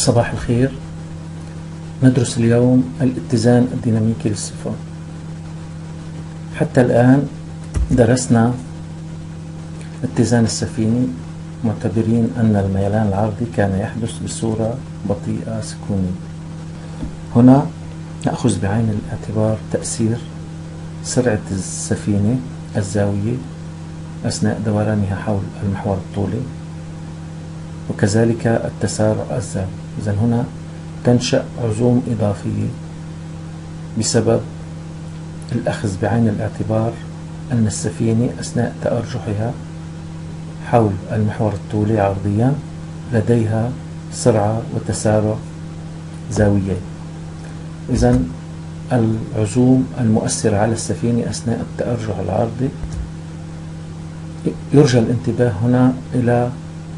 صباح الخير. ندرس اليوم الاتزان الديناميكي للسفن. حتى الآن درسنا اتزان السفينة معتبرين أن الميلان العرضي كان يحدث بصورة بطيئة سكونية. هنا نأخذ بعين الاعتبار تأثير سرعة السفينة الزاوية أثناء دورانها حول المحور الطولي، وكذلك التسارع الزاوي. إذن هنا تنشأ عزوم إضافية بسبب الأخذ بعين الاعتبار أن السفينة أثناء تأرجحها حول المحور الطولي عرضيا لديها سرعة وتسارع زاويين. إذن العزوم المؤثرة على السفينة أثناء التأرجح العرضي يرجى الانتباه هنا إلى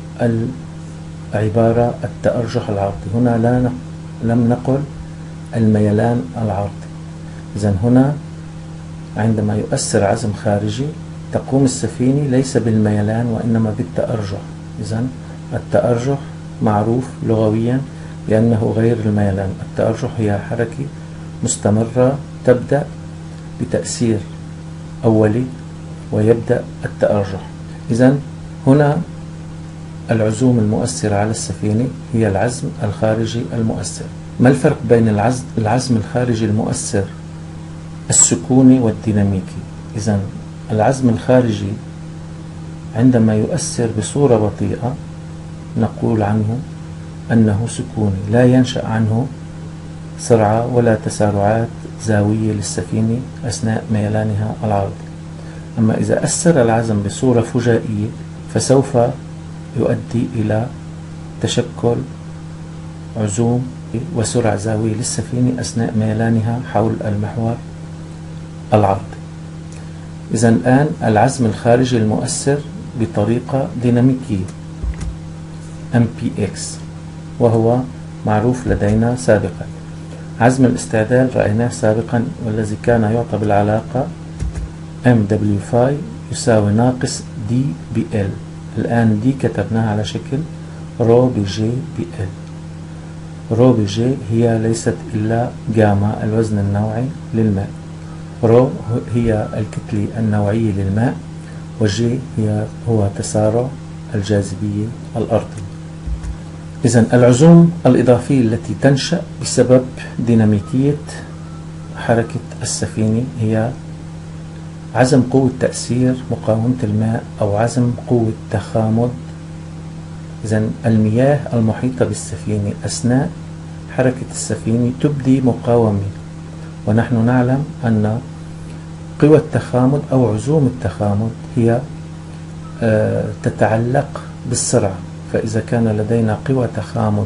العبارة التأرجح العرضي. هنا لم نقل الميلان العرضي. إذن هنا عندما يؤثر عزم خارجي تقوم السفينة ليس بالميلان وإنما بالتأرجح. إذن التأرجح معروف لغويا بأنه غير الميلان. التأرجح هي حركة مستمرة تبدأ بتأثير أولي ويبدأ التأرجح. إذن هنا العزوم المؤثرة على السفينة هي العزم الخارجي المؤثر. ما الفرق بين العزم الخارجي المؤثر السكوني والديناميكي؟ إذن العزم الخارجي عندما يؤثر بصورة بطيئة نقول عنه أنه سكوني، لا ينشأ عنه سرعة ولا تسارعات زاوية للسفينة أثناء ميلانها العرضي. أما إذا أثر العزم بصورة فجائية فسوف يؤدي إلى تشكل عزوم وسرعة زاوية للسفينة أثناء ميلانها حول المحور العرضي. إذن الآن العزم الخارجي المؤثر بطريقة ديناميكية MPX وهو معروف لدينا سابقا. عزم الاستعدال رأيناه سابقا والذي كان يعطى بالعلاقة MW phi يساوي ناقص D بL. الآن دي كتبناها على شكل رو بجي بL. رو بجي هي ليست إلا جاما الوزن النوعي للماء. رو هي الكتلة النوعية للماء، وجي هو تسارع الجاذبية الأرضية. إذن العزوم الإضافية التي تنشأ بسبب ديناميكية حركة السفينة هي عزم قوة تأثير مقاومة الماء أو عزم قوة تخامد. إذن المياه المحيطة بالسفينة أثناء حركة السفينة تبدي مقاومة، ونحن نعلم أن قوى التخامد أو عزوم التخامد هي تتعلق بالسرعة. فإذا كان لدينا قوى تخامد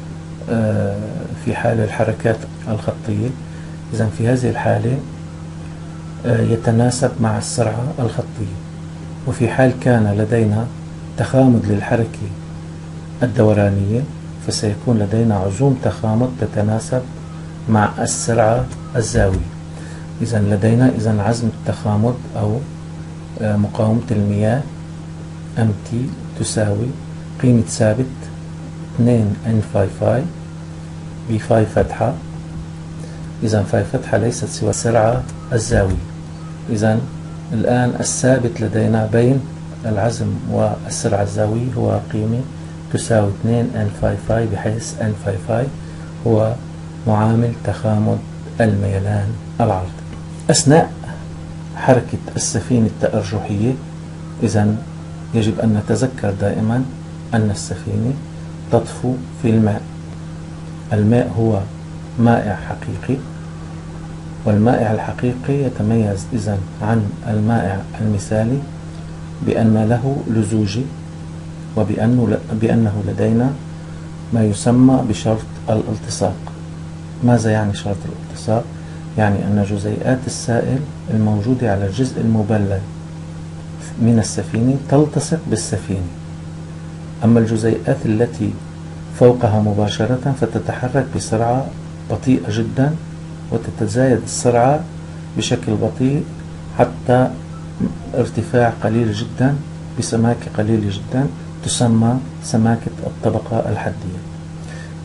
في حال الحركات الخطية، إذن في هذه الحالة يتناسب مع السرعة الخطية. وفي حال كان لدينا تخامد للحركة الدورانية فسيكون لدينا عزوم تخامد تتناسب مع السرعة الزاوية. إذن لدينا عزم التخامد أو مقاومة المياه MT تساوي قيمة ثابت 2 N phi phi ب phi فتحة. إذن phi فتحة ليست سوى السرعة الزاوية. إذن الآن الثابت لدينا بين العزم والسرعة الزاوية هو قيمة تساوي 2 N phi phi، بحيث N phi phi هو معامل تخامد الميلان العرضي. أثناء حركة السفينة التأرجحية إذن يجب أن نتذكر دائما أن السفينة تطفو في الماء. الماء هو مائع حقيقي، والمائع الحقيقي يتميز إذن عن المائع المثالي بأن له لزوجة، وبأنه لدينا ما يسمى بشرط الالتصاق. ماذا يعني شرط الالتصاق؟ يعني أن جزيئات السائل الموجودة على الجزء المبلل من السفينة تلتصق بالسفينة، أما الجزيئات التي فوقها مباشرة فتتحرك بسرعة بطيئة جدا وتتزايد السرعة بشكل بطيء حتى ارتفاع قليل جدا بسماكة قليلة جدا تسمى سماكة الطبقة الحدية.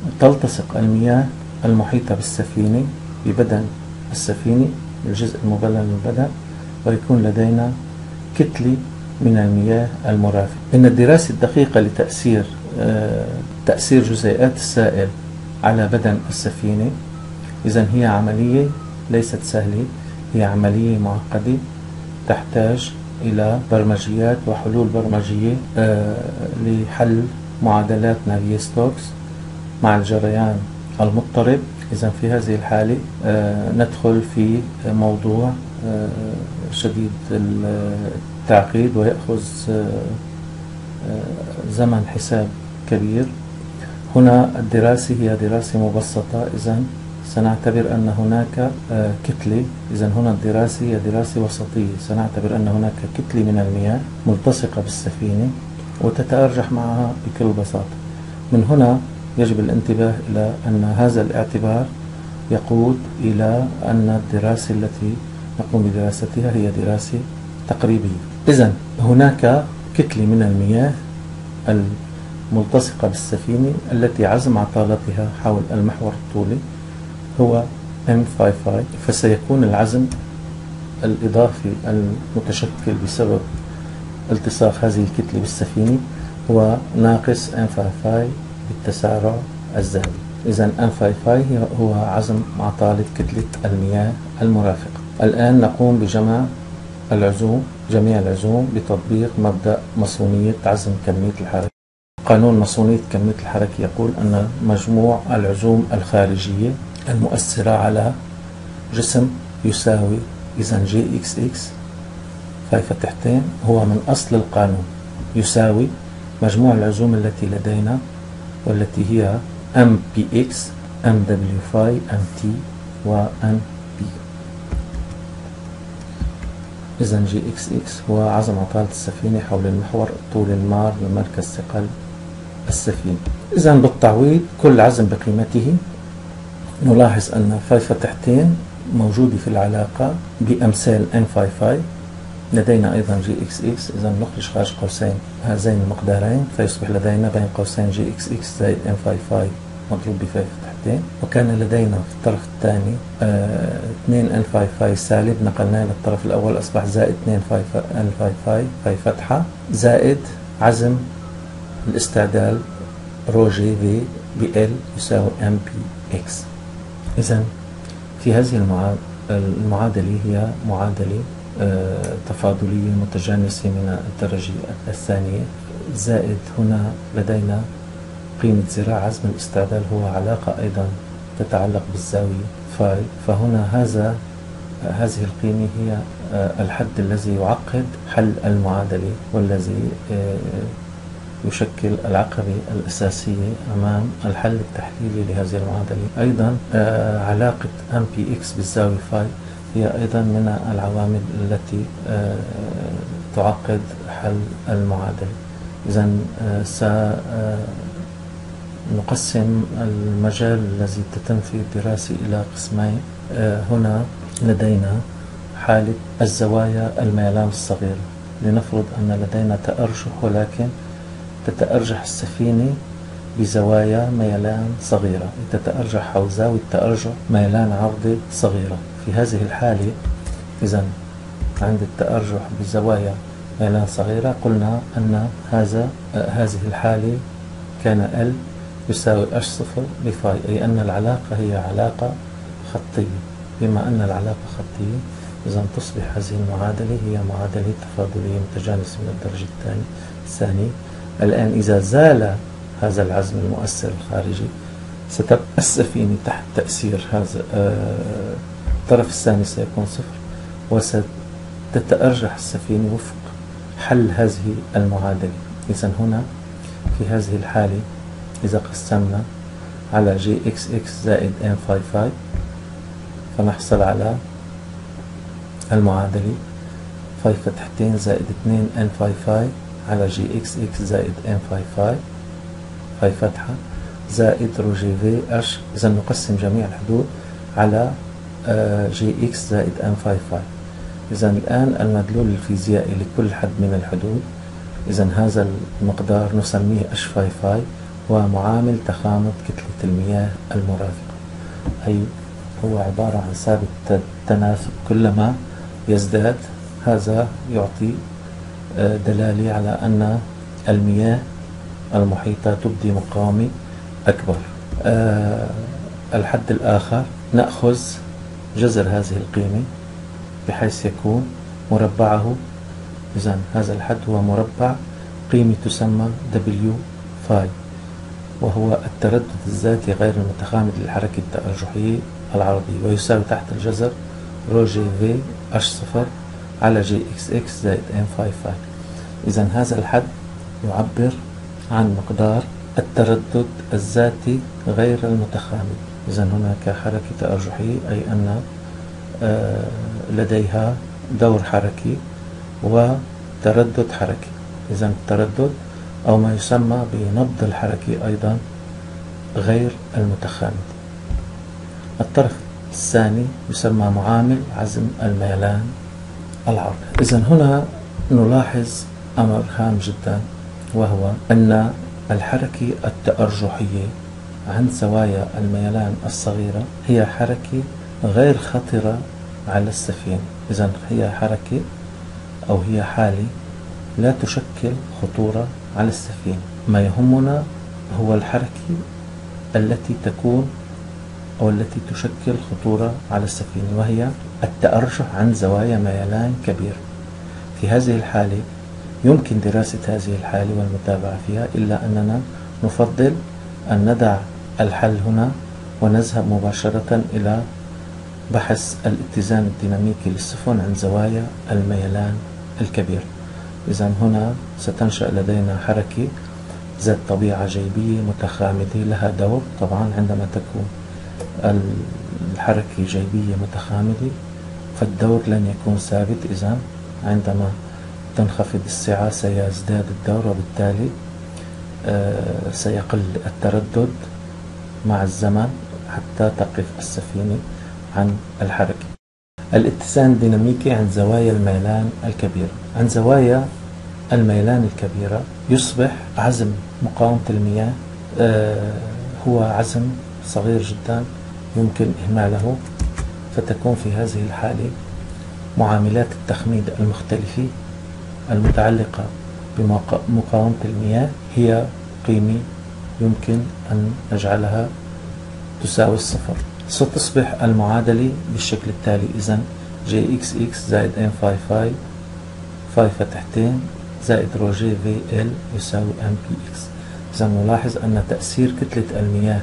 تلتصق المياه المحيطة بالسفينة ببدن السفينة، الجزء المبلل من البدن، ويكون لدينا كتلة من المياه المرافقة. إن الدراسة الدقيقة لتأثير تأثير جزيئات السائل على بدن السفينة، إذن هي عملية ليست سهلة، هي عملية معقدة تحتاج إلى برمجيات وحلول برمجية لحل معادلات نافيي-ستوكس مع الجريان المضطرب. إذن في هذه الحالة ندخل في موضوع شديد التعقيد ويأخذ زمن حساب كبير. هنا الدراسة هي دراسة مبسطة، إذن سنعتبر أن هناك كتلة، إذن هنا الدراسة هي دراسة وسطية، سنعتبر أن هناك كتلة من المياه ملتصقة بالسفينة وتتأرجح معها بكل بساطة. من هنا يجب الانتباه إلى أن هذا الاعتبار يقود إلى أن الدراسة التي نقوم بدراستها هي دراسة تقريبية. إذن هناك كتلة من المياه الملتصقة بالسفينة التي عزم عطالتها حول المحور الطولي هو M55، فسيكون العزم الإضافي المتشكل بسبب التصاق هذه الكتلة بالسفينة هو ناقص M55 بالتسارع الذهبي. إذن M55 هو عزم عطالة كتلة المياه المرافقة. الآن نقوم بجمع العزوم، جميع العزوم بتطبيق مبدأ مصونية عزم كمية الحركة. قانون مصونية كمية الحركة يقول أن مجموع العزوم الخارجية المؤثرة على جسم يساوي إذن GXX فاي هو من أصل القانون يساوي مجموع العزوم التي لدينا والتي هي MPX MW فاي MT و MP. إذن GXX هو عزم عطالة السفينة حول المحور الطولي المار لمركز ثقل السفينة. إذن بالتعويض كل عزم بقيمته، نلاحظ أن فاي موجودة في العلاقة بأمثال M55. لدينا أيضا GXX، إذن نخرج خارج قوسين هذين المقدارين فيصبح لدينا بين قوسين GXX زائد M55 مضروب بفاي فتحتين. وكان لدينا في الطرف الثاني 2 N55 سالب، نقلناه للطرف الأول أصبح زائد 2 N55 فاي فتحة زائد عزم الاستعدال رو جي في بL يساوي MPX. إذن في هذه المعادلة هي معادلة تفاضلية متجانسة من الدرجة الثانية، زائد هنا لدينا قيمة ذراع عزم الاستعدال هو علاقة أيضا تتعلق بالزاوية فاي. فهنا هذه القيمة هي الحد الذي يعقد حل المعادلة والذي يشكل العقبة الأساسية أمام الحل التحليلي لهذه المعادلة. أيضا علاقة MPX بالزاوية فاي هي أيضا من العوامل التي تعقد حل المعادلة. إذن سنقسم المجال الذي تتم فيه الدراسة إلى قسمين. هنا لدينا حالة الزوايا الميلان الصغيرة، لنفرض أن لدينا تأرجح ولكن تتأرجح السفينة بزوايا ميلان صغيرة، تتأرجح حول زاوية تأرجح ميلان عرضي صغيرة. في هذه الحالة إذن عند التأرجح بزوايا ميلان صغيرة قلنا أن هذه الحالة كان L يساوي H0 بفاي، أي أن العلاقة هي علاقة خطية. بما أن العلاقة خطية إذن تصبح هذه المعادلة هي معادلة تفاضلية متجانسة من الدرجة الثانية. الآن إذا زال هذا العزم المؤثر الخارجي ستبقى السفينة تحت تأثير هذا الطرف الثاني سيكون صفر، وستتأرجح السفينة وفق حل هذه المعادلة. إذن هنا في هذه الحالة إذا قسمنا على GXX زائد M55 فنحصل على المعادلة فاي فتحتين زائد 2 N55 على GXX زائد M55 فاي فتحة زائد رو جي في H. إذا نقسم جميع الحدود على GX زائد M55. إذا الآن المدلول الفيزيائي لكل حد من الحدود، إذا هذا المقدار نسميه H55 هو معامل تخامد كتلة المياه المرافقة، أي هو عبارة عن ثابت التناسب، كلما يزداد هذا يعطي دلالة على أن المياه المحيطة تبدي مقاومة أكبر. الحد الآخر نأخذ جذر هذه القيمة بحيث يكون مربعه، إذن هذا الحد هو مربع قيمة تسمى W فاي، وهو التردد الذاتي غير المتخامد للحركة التأرجحية العرضية، ويساوي تحت الجذر رو جي في اش صفر على جي اكس اكس زائد ام فاي فاي. إذن هذا الحد يعبر عن مقدار التردد الذاتي غير المتخامد. إذن هناك حركة تأرجحية، أي أن لديها دور حركي وتردد حركي. إذن التردد أو ما يسمى بنبض الحركي أيضا غير المتخامد. الطرف الثاني يسمى معامل عزم الميلان العرضي. إذن هنا نلاحظ أمر هام جدا، وهو أن الحركة التأرجحية عند زوايا الميلان الصغيرة هي حركة غير خطرة على السفينة. إذن هي حركة أو هي حالة لا تشكل خطورة على السفينة. ما يهمنا هو الحركة التي تكون أو التي تشكل خطورة على السفينة، وهي التأرجح عند زوايا ميلان كبير. في هذه الحالة يمكن دراسة هذه الحالة والمتابعة فيها، إلا أننا نفضل أن ندع الحل هنا ونذهب مباشرة إلى بحث الاتزان الديناميكي للسفن عند زوايا الميلان الكبير. إذن هنا ستنشأ لدينا حركة ذات طبيعة جيبية متخامدة لها دور. طبعا عندما تكون الحركة جيبية متخامدة فالدور لن يكون ثابت. إذن عندما تنخفض السعة سيزداد الدور، وبالتالي سيقل التردد مع الزمن حتى تقف السفينة عن الحركة. الاتزان الديناميكي عند زوايا الميلان الكبيرة. عند زوايا الميلان الكبيرة يصبح عزم مقاومة المياه هو عزم صغير جدا يمكن إهماله، فتكون في هذه الحالة معاملات التخميد المختلفة المتعلقة بمقاومة المياه هي قيمة يمكن أن نجعلها تساوي الصفر. ستصبح المعادلة بالشكل التالي: إذن جي اكس اكس زائد ام فاي فاي فاي فتحتين زائد رو جي في ال يساوي ام بي اكس. إذن نلاحظ أن تأثير كتلة المياه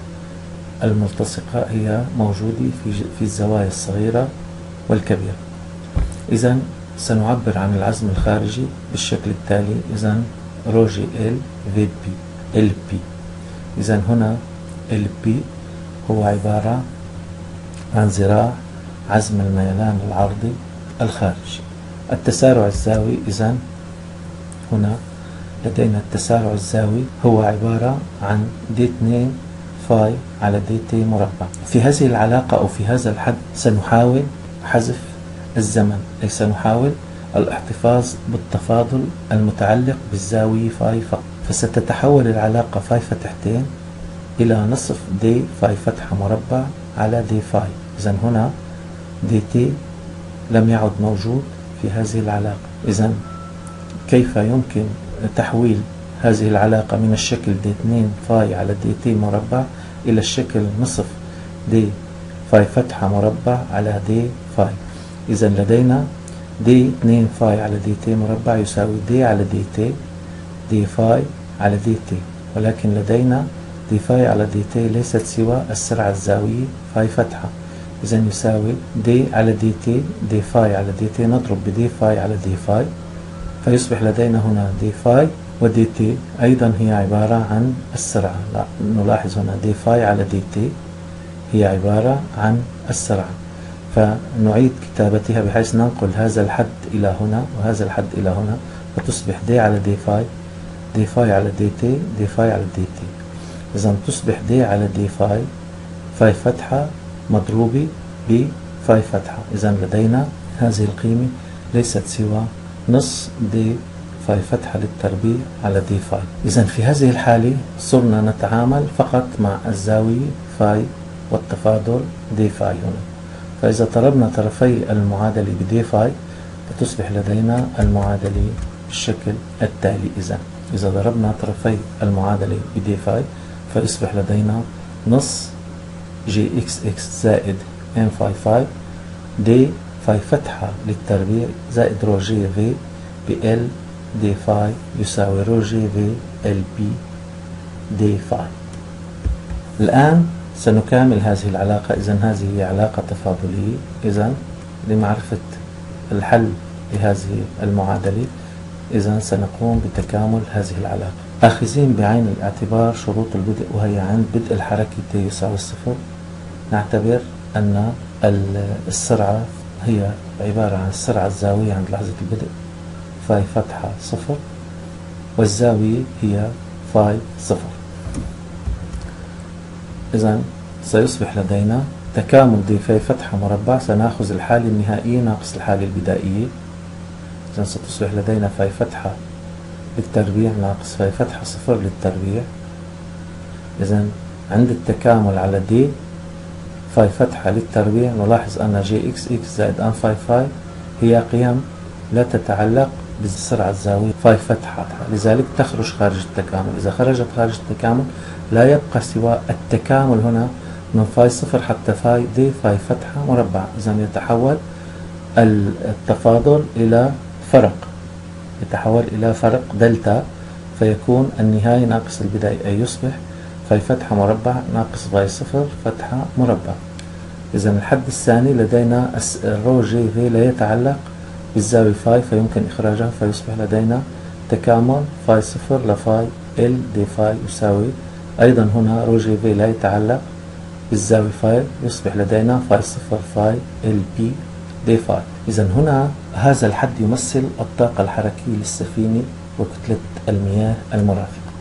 الملتصقة هي موجودة في الزوايا الصغيرة والكبيرة. إذن سنعبر عن العزم الخارجي بالشكل التالي: إذن رو جي ال في بي ال بي. إذن هنا ال بي هو عبارة عن ذراع عزم الميلان العرضي الخارجي. التسارع الزاوي، إذن هنا لدينا التسارع الزاوي هو عبارة عن دي 2 فاي على دي تي مربع. في هذه العلاقة أو في هذا الحد سنحاول حذف الزمن، أي سنحاول الاحتفاظ بالتفاضل المتعلق بالزاوية فاي فقط، فستتحول العلاقة فاي فتحتين إلى نصف دي فاي فتحة مربع على دي فاي. إذن هنا دي تي لم يعد موجود في هذه العلاقة. إذن كيف يمكن تحويل هذه العلاقة من الشكل دي 2 فاي على دي تي مربع إلى الشكل نصف دي فاي فتحة مربع على دي فاي؟ إذن لدينا دي 2 فاي على دي تي مربع يساوي دي على دي تي دي فاي على دي تي، ولكن لدينا دي فاي على دي تي ليست سوى السرعة الزاوية فاي فتحة. إذن يساوي دي على دي تي دي فاي على دي تي نضرب بدي فاي على دي فاي، فيصبح لدينا هنا دي فاي ودي تي أيضا هي عبارة عن السرعة. لا، نلاحظ هنا دي فاي على دي تي هي عبارة عن السرعة، فنعيد كتابتها بحيث ننقل هذا الحد إلى هنا وهذا الحد إلى هنا، فتصبح دي على دي فاي دي فاي على دي تي دي فاي على دي تي. إذن تصبح دي على دي فاي فاي فتحة مضروبة بفاي فتحة. إذن لدينا هذه القيمة ليست سوى نص دي فاي فتحة للتربيع على دي فاي. إذا في هذه الحالة صرنا نتعامل فقط مع الزاوية فاي والتفاضل دي فاي هنا. فإذا ضربنا طرفي المعادلة بدي فاي فتصبح لدينا المعادلة بالشكل التالي. إذا ضربنا طرفي المعادلة بدي فاي فيصبح لدينا نص جي اكس اكس زائد ام فاي فاي دي فاي فتحة للتربيع زائد رو جي في بال دي فاي يساوي رو جي في ال بي دي فاي. الآن سنكمل هذه العلاقة. إذا هذه هي علاقة تفاضلية. إذا لمعرفة الحل لهذه المعادلة إذا سنقوم بتكامل هذه العلاقة آخذين بعين الاعتبار شروط البدء، وهي عند بدء الحركة t يساوي صفر نعتبر أن السرعة هي عبارة عن السرعة الزاوية عند لحظة البدء فاي فتحة صفر، والزاوية هي فاي صفر. إذا سيصبح لدينا تكامل دي فاي فتحة مربع. سنأخذ الحالة النهائية ناقص الحالة البدائية. إذا ستصبح لدينا فاي فتحة للتربيع ناقص فاي فتحة صفر للتربيع. إذا عند التكامل على دي فاي فتحة للتربيع نلاحظ أن جي إكس إكس زائد أن فاي فاي هي قيم لا تتعلق بالسرعة الزاوية فاي فتحة، لذلك تخرج خارج التكامل. إذا خرجت خارج التكامل لا يبقى سوى التكامل هنا من فاي صفر حتى فاي دي فاي فتحة مربع. إذا يتحول التفاضل إلى فرق، يتحول إلى فرق دلتا، فيكون النهاية ناقص البداية، أي يصبح فاي فتحة مربع ناقص فاي صفر فتحة مربع. إذا الحد الثاني لدينا الرو جي في لا يتعلق بالزاوية فاي فيمكن إخراجها، فيصبح لدينا تكامل فاي صفر لفاي ال دي فاي يساوي أيضا هنا رو جي في لا يتعلق بالزاوية فاي، يصبح لدينا فاي صفر فاي ال بي دي فاي. إذا هنا هذا الحد يمثل الطاقة الحركية للسفينة وكتلة المياه المرافقة.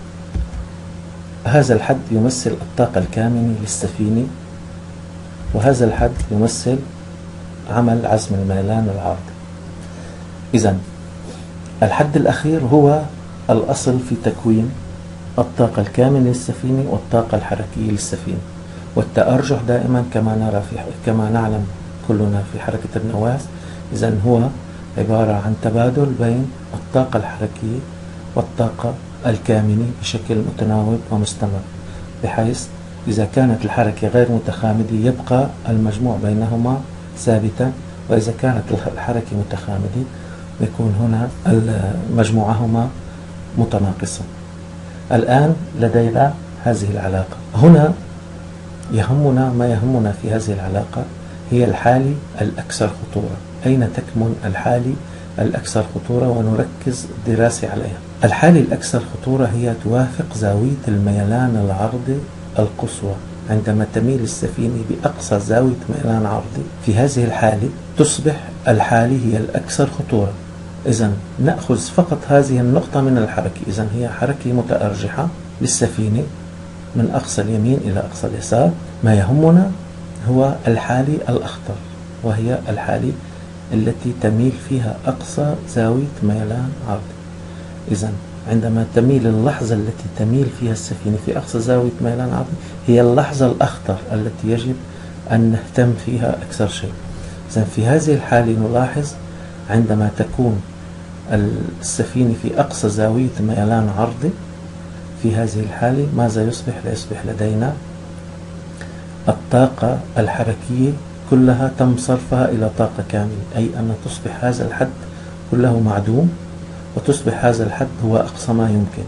هذا الحد يمثل الطاقة الكامنة للسفينة، وهذا الحد يمثل عمل عزم الميلان العرضي. إذا الحد الأخير هو الأصل في تكوين الطاقة الكامنة للسفينة والطاقة الحركية للسفينة، والتأرجح دائما كما نعلم كلنا في حركة النواة. إذا هو عبارة عن تبادل بين الطاقة الحركية والطاقة الكامنة بشكل متناوب ومستمر، بحيث إذا كانت الحركة غير متخامدة يبقى المجموع بينهما ثابتا، وإذا كانت الحركة متخامدة يكون هنا مجموعهما متناقصا. الآن لدينا هذه العلاقة. هنا ما يهمنا في هذه العلاقة هي الحالة الأكثر خطورة. أين تكمن الحالة الأكثر خطورة؟ ونركز دراسة عليها. الحالة الأكثر خطورة هي توافق زاوية الميلان العرضي القصوى عندما تميل السفينة بأقصى زاوية ميلان عرضي. في هذه الحالة تصبح الحالة هي الأكثر خطورة. إذا نأخذ فقط هذه النقطة من الحركة. إذا هي حركة متأرجحة للسفينة من أقصى اليمين إلى أقصى اليسار. ما يهمنا هو الحالة الأخطر، وهي الحالة التي تميل فيها أقصى زاوية ميلان عرضي. إذا عندما تميل اللحظة التي تميل فيها السفينة في أقصى زاوية ميلان عرضي هي اللحظة الأخطر التي يجب أن نهتم فيها أكثر شيء. إذا في هذه الحالة نلاحظ عندما تكون السفينة في أقصى زاوية ميلان عرضي، في هذه الحالة ماذا يصبح؟ يصبح لدينا الطاقة الحركية كلها تم صرفها إلى طاقة كاملة، أي أن تصبح هذا الحد كله معدوم، وتصبح هذا الحد هو أقصى ما يمكن.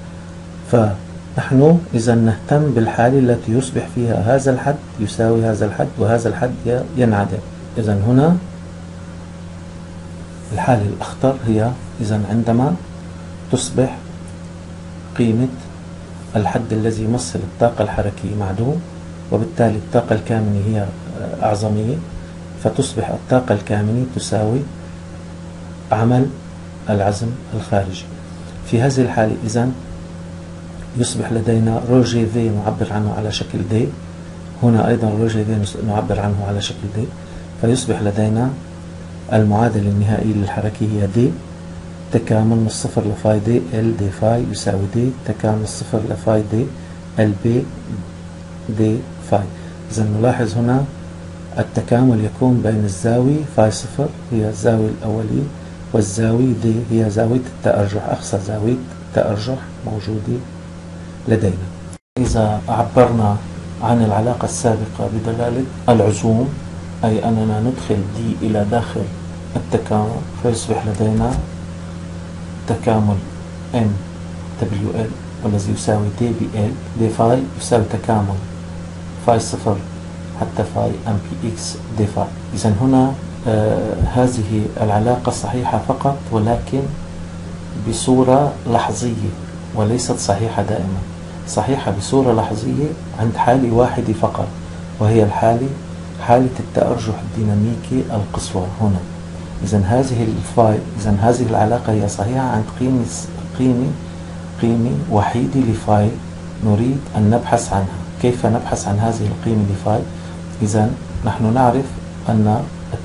فنحن إذا نهتم بالحالة التي يصبح فيها هذا الحد يساوي هذا الحد وهذا الحد ينعدم. إذا هنا الحالة الأخطر هي عندما تصبح قيمة الحد الذي يمثل الطاقة الحركية معدوم، وبالتالي الطاقة الكامنة هي أعظمية، فتصبح الطاقة الكامنة تساوي عمل العزم الخارجي. في هذه الحالة إذن يصبح لدينا رو جي في نعبر عنه على شكل دي، هنا أيضا رو جي في نعبر عنه على شكل دي، فيصبح لدينا المعادلة النهائية للحركة هي دي التكامل من الصفر لفاي دي ال دي فاي يساوي دي تكامل الصفر لفاي دي ال بي دي فاي. إذا نلاحظ هنا التكامل يكون بين الزاوية فاي صفر هي الزاوية الأولية والزاوية دي هي زاوية التأرجح، أقصى زاوية تأرجح موجودة لدينا. إذا عبرنا عن العلاقة السابقة بدلالة العزوم، أي أننا ندخل دي إلى داخل التكامل، فيصبح لدينا تكامل M WL والذي يساوي دي بي ال دي فاي يساوي تكامل فاي صفر حتى فاي ام بي اكس دي فاي. إذا هنا هذه العلاقة صحيحة فقط، ولكن بصورة لحظية وليست صحيحة دائما. صحيحة بصورة لحظية عند حالة واحدة فقط، وهي حالة التأرجح الديناميكي القصوى هنا. إذا هذه العلاقة هي صحيحة عند قيمة وحيدة لفاي نريد أن نبحث عنها. كيف نبحث عن هذه القيمة لفاي؟ إذا نحن نعرف أن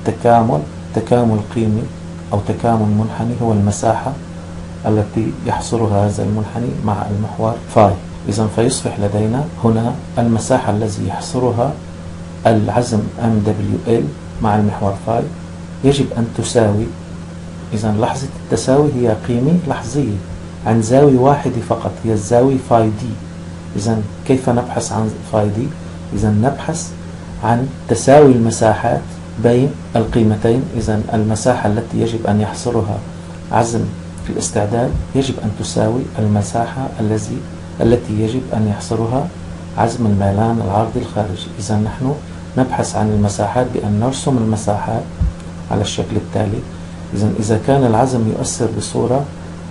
تكامل قيمة أو تكامل منحني هو المساحة التي يحصرها هذا المنحني مع المحور فاي. إذا فيصبح لدينا هنا المساحة التي يحصرها العزم MWL مع المحور فاي يجب أن تساوي. إذا لحظة التساوي هي قيمة لحظية عن زاوية واحدة فقط، هي الزاوية فاي دي. إذا كيف نبحث عن فاي دي؟ إذا نبحث عن تساوي المساحات بين القيمتين. إذا المساحة التي يجب أن يحصرها عزم في الاستعداد يجب أن تساوي المساحة التي يجب أن يحصرها عزم الميلان العرضي الخارجي. إذا نحن نبحث عن المساحات بأن نرسم المساحات على الشكل التالي. إذا كان العزم يؤثر بصورة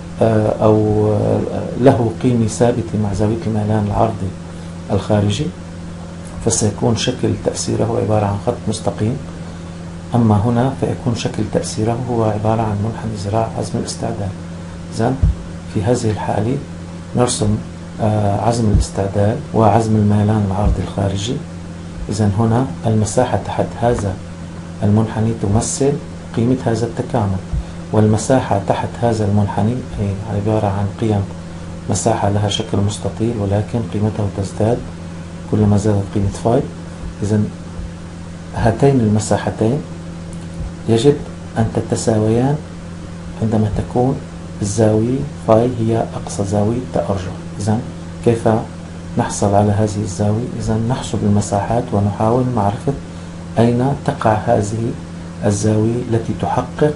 أو له قيمة ثابتة مع زاوية الميلان العرضي الخارجي، فسيكون شكل تأثيره عبارة عن خط مستقيم. أما هنا فيكون شكل تأثيره هو عبارة عن منحنى ذراع عزم الاستعداد. إذن في هذه الحالة نرسم عزم الاستعداد وعزم الميلان العرضي الخارجي. إذن هنا المساحة تحت هذا المنحني تمثل قيمة هذا التكامل، والمساحة تحت هذا المنحني هي عبارة عن قيم مساحة لها شكل مستطيل ولكن قيمته تزداد كلما زادت قيمة فاي. إذن هاتين المساحتين يجب أن تتساويان عندما تكون الزاوية فاي هي أقصى زاوية تأرجح. إذن كيف نحصل على هذه الزاوية؟ إذن نحسب المساحات ونحاول معرفة أين تقع هذه الزاوية التي تحقق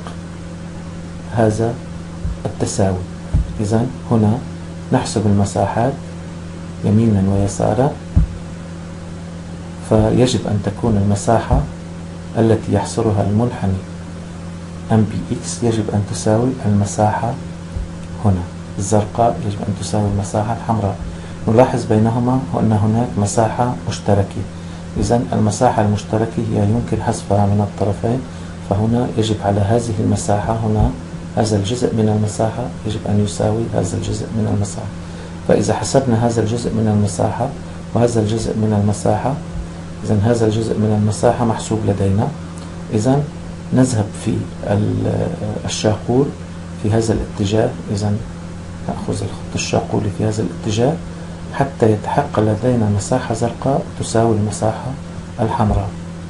هذا التساوي. إذن هنا نحسب المساحات يمينا ويسارا، فيجب أن تكون المساحة التي يحصرها المنحني MBX يجب أن تساوي المساحة هنا الزرقاء يجب أن تساوي المساحة الحمراء. نلاحظ بينهما أن هناك مساحة مشتركة. إذن المساحة المشتركة هي يمكن حذفها من الطرفين، فهنا يجب على هذه المساحة هنا هذا الجزء من المساحة يجب أن يساوي هذا الجزء من المساحة. فإذا حسبنا هذا الجزء من المساحة وهذا الجزء من المساحة، إذن هذا الجزء من المساحة محسوب لدينا. إذن نذهب في الشاقول في هذا الاتجاه. إذن نأخذ الخط الشاقولي في هذا الاتجاه حتى يتحقق لدينا مساحة زرقاء تساوي المساحة الحمراء.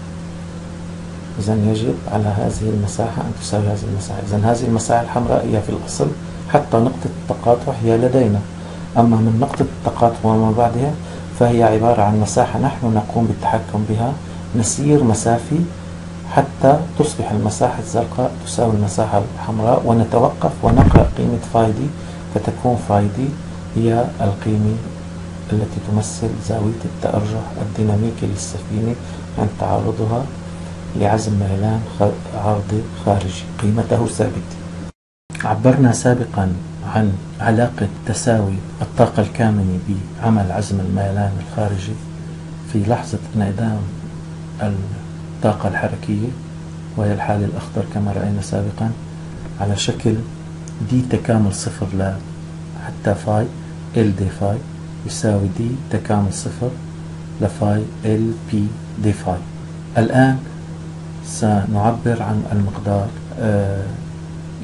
إذن يجب على هذه المساحة أن تساوي هذه المساحة. إذن هذه المساحة الحمراء هي في الأصل حتى نقطة التقاطع هي لدينا، أما من نقطة التقاطع وما بعدها فهي عبارة عن مساحة نحن نقوم بالتحكم بها، نسير مسافي حتى تصبح المساحة الزرقاء تساوي المساحة الحمراء، ونتوقف ونقرأ قيمة فاي دي، فتكون فاي دي هي القيمة التي تمثل زاوية التأرجح الديناميكي للسفينة عند تعرضها لعزم ميلان عرضي خارجي قيمته ثابتة. عبرنا سابقا عن علاقة تساوي الطاقة الكامنة بعمل عزم الميلان الخارجي في لحظة انعدام الطاقة الحركية، وهي الحالة الأخضر كما رأينا سابقا على شكل دي تكامل صفر حتى فاي ال دي فاي يساوي دي تكامل صفر لفاي ال بي دي فاي. الآن سنعبر عن المقدار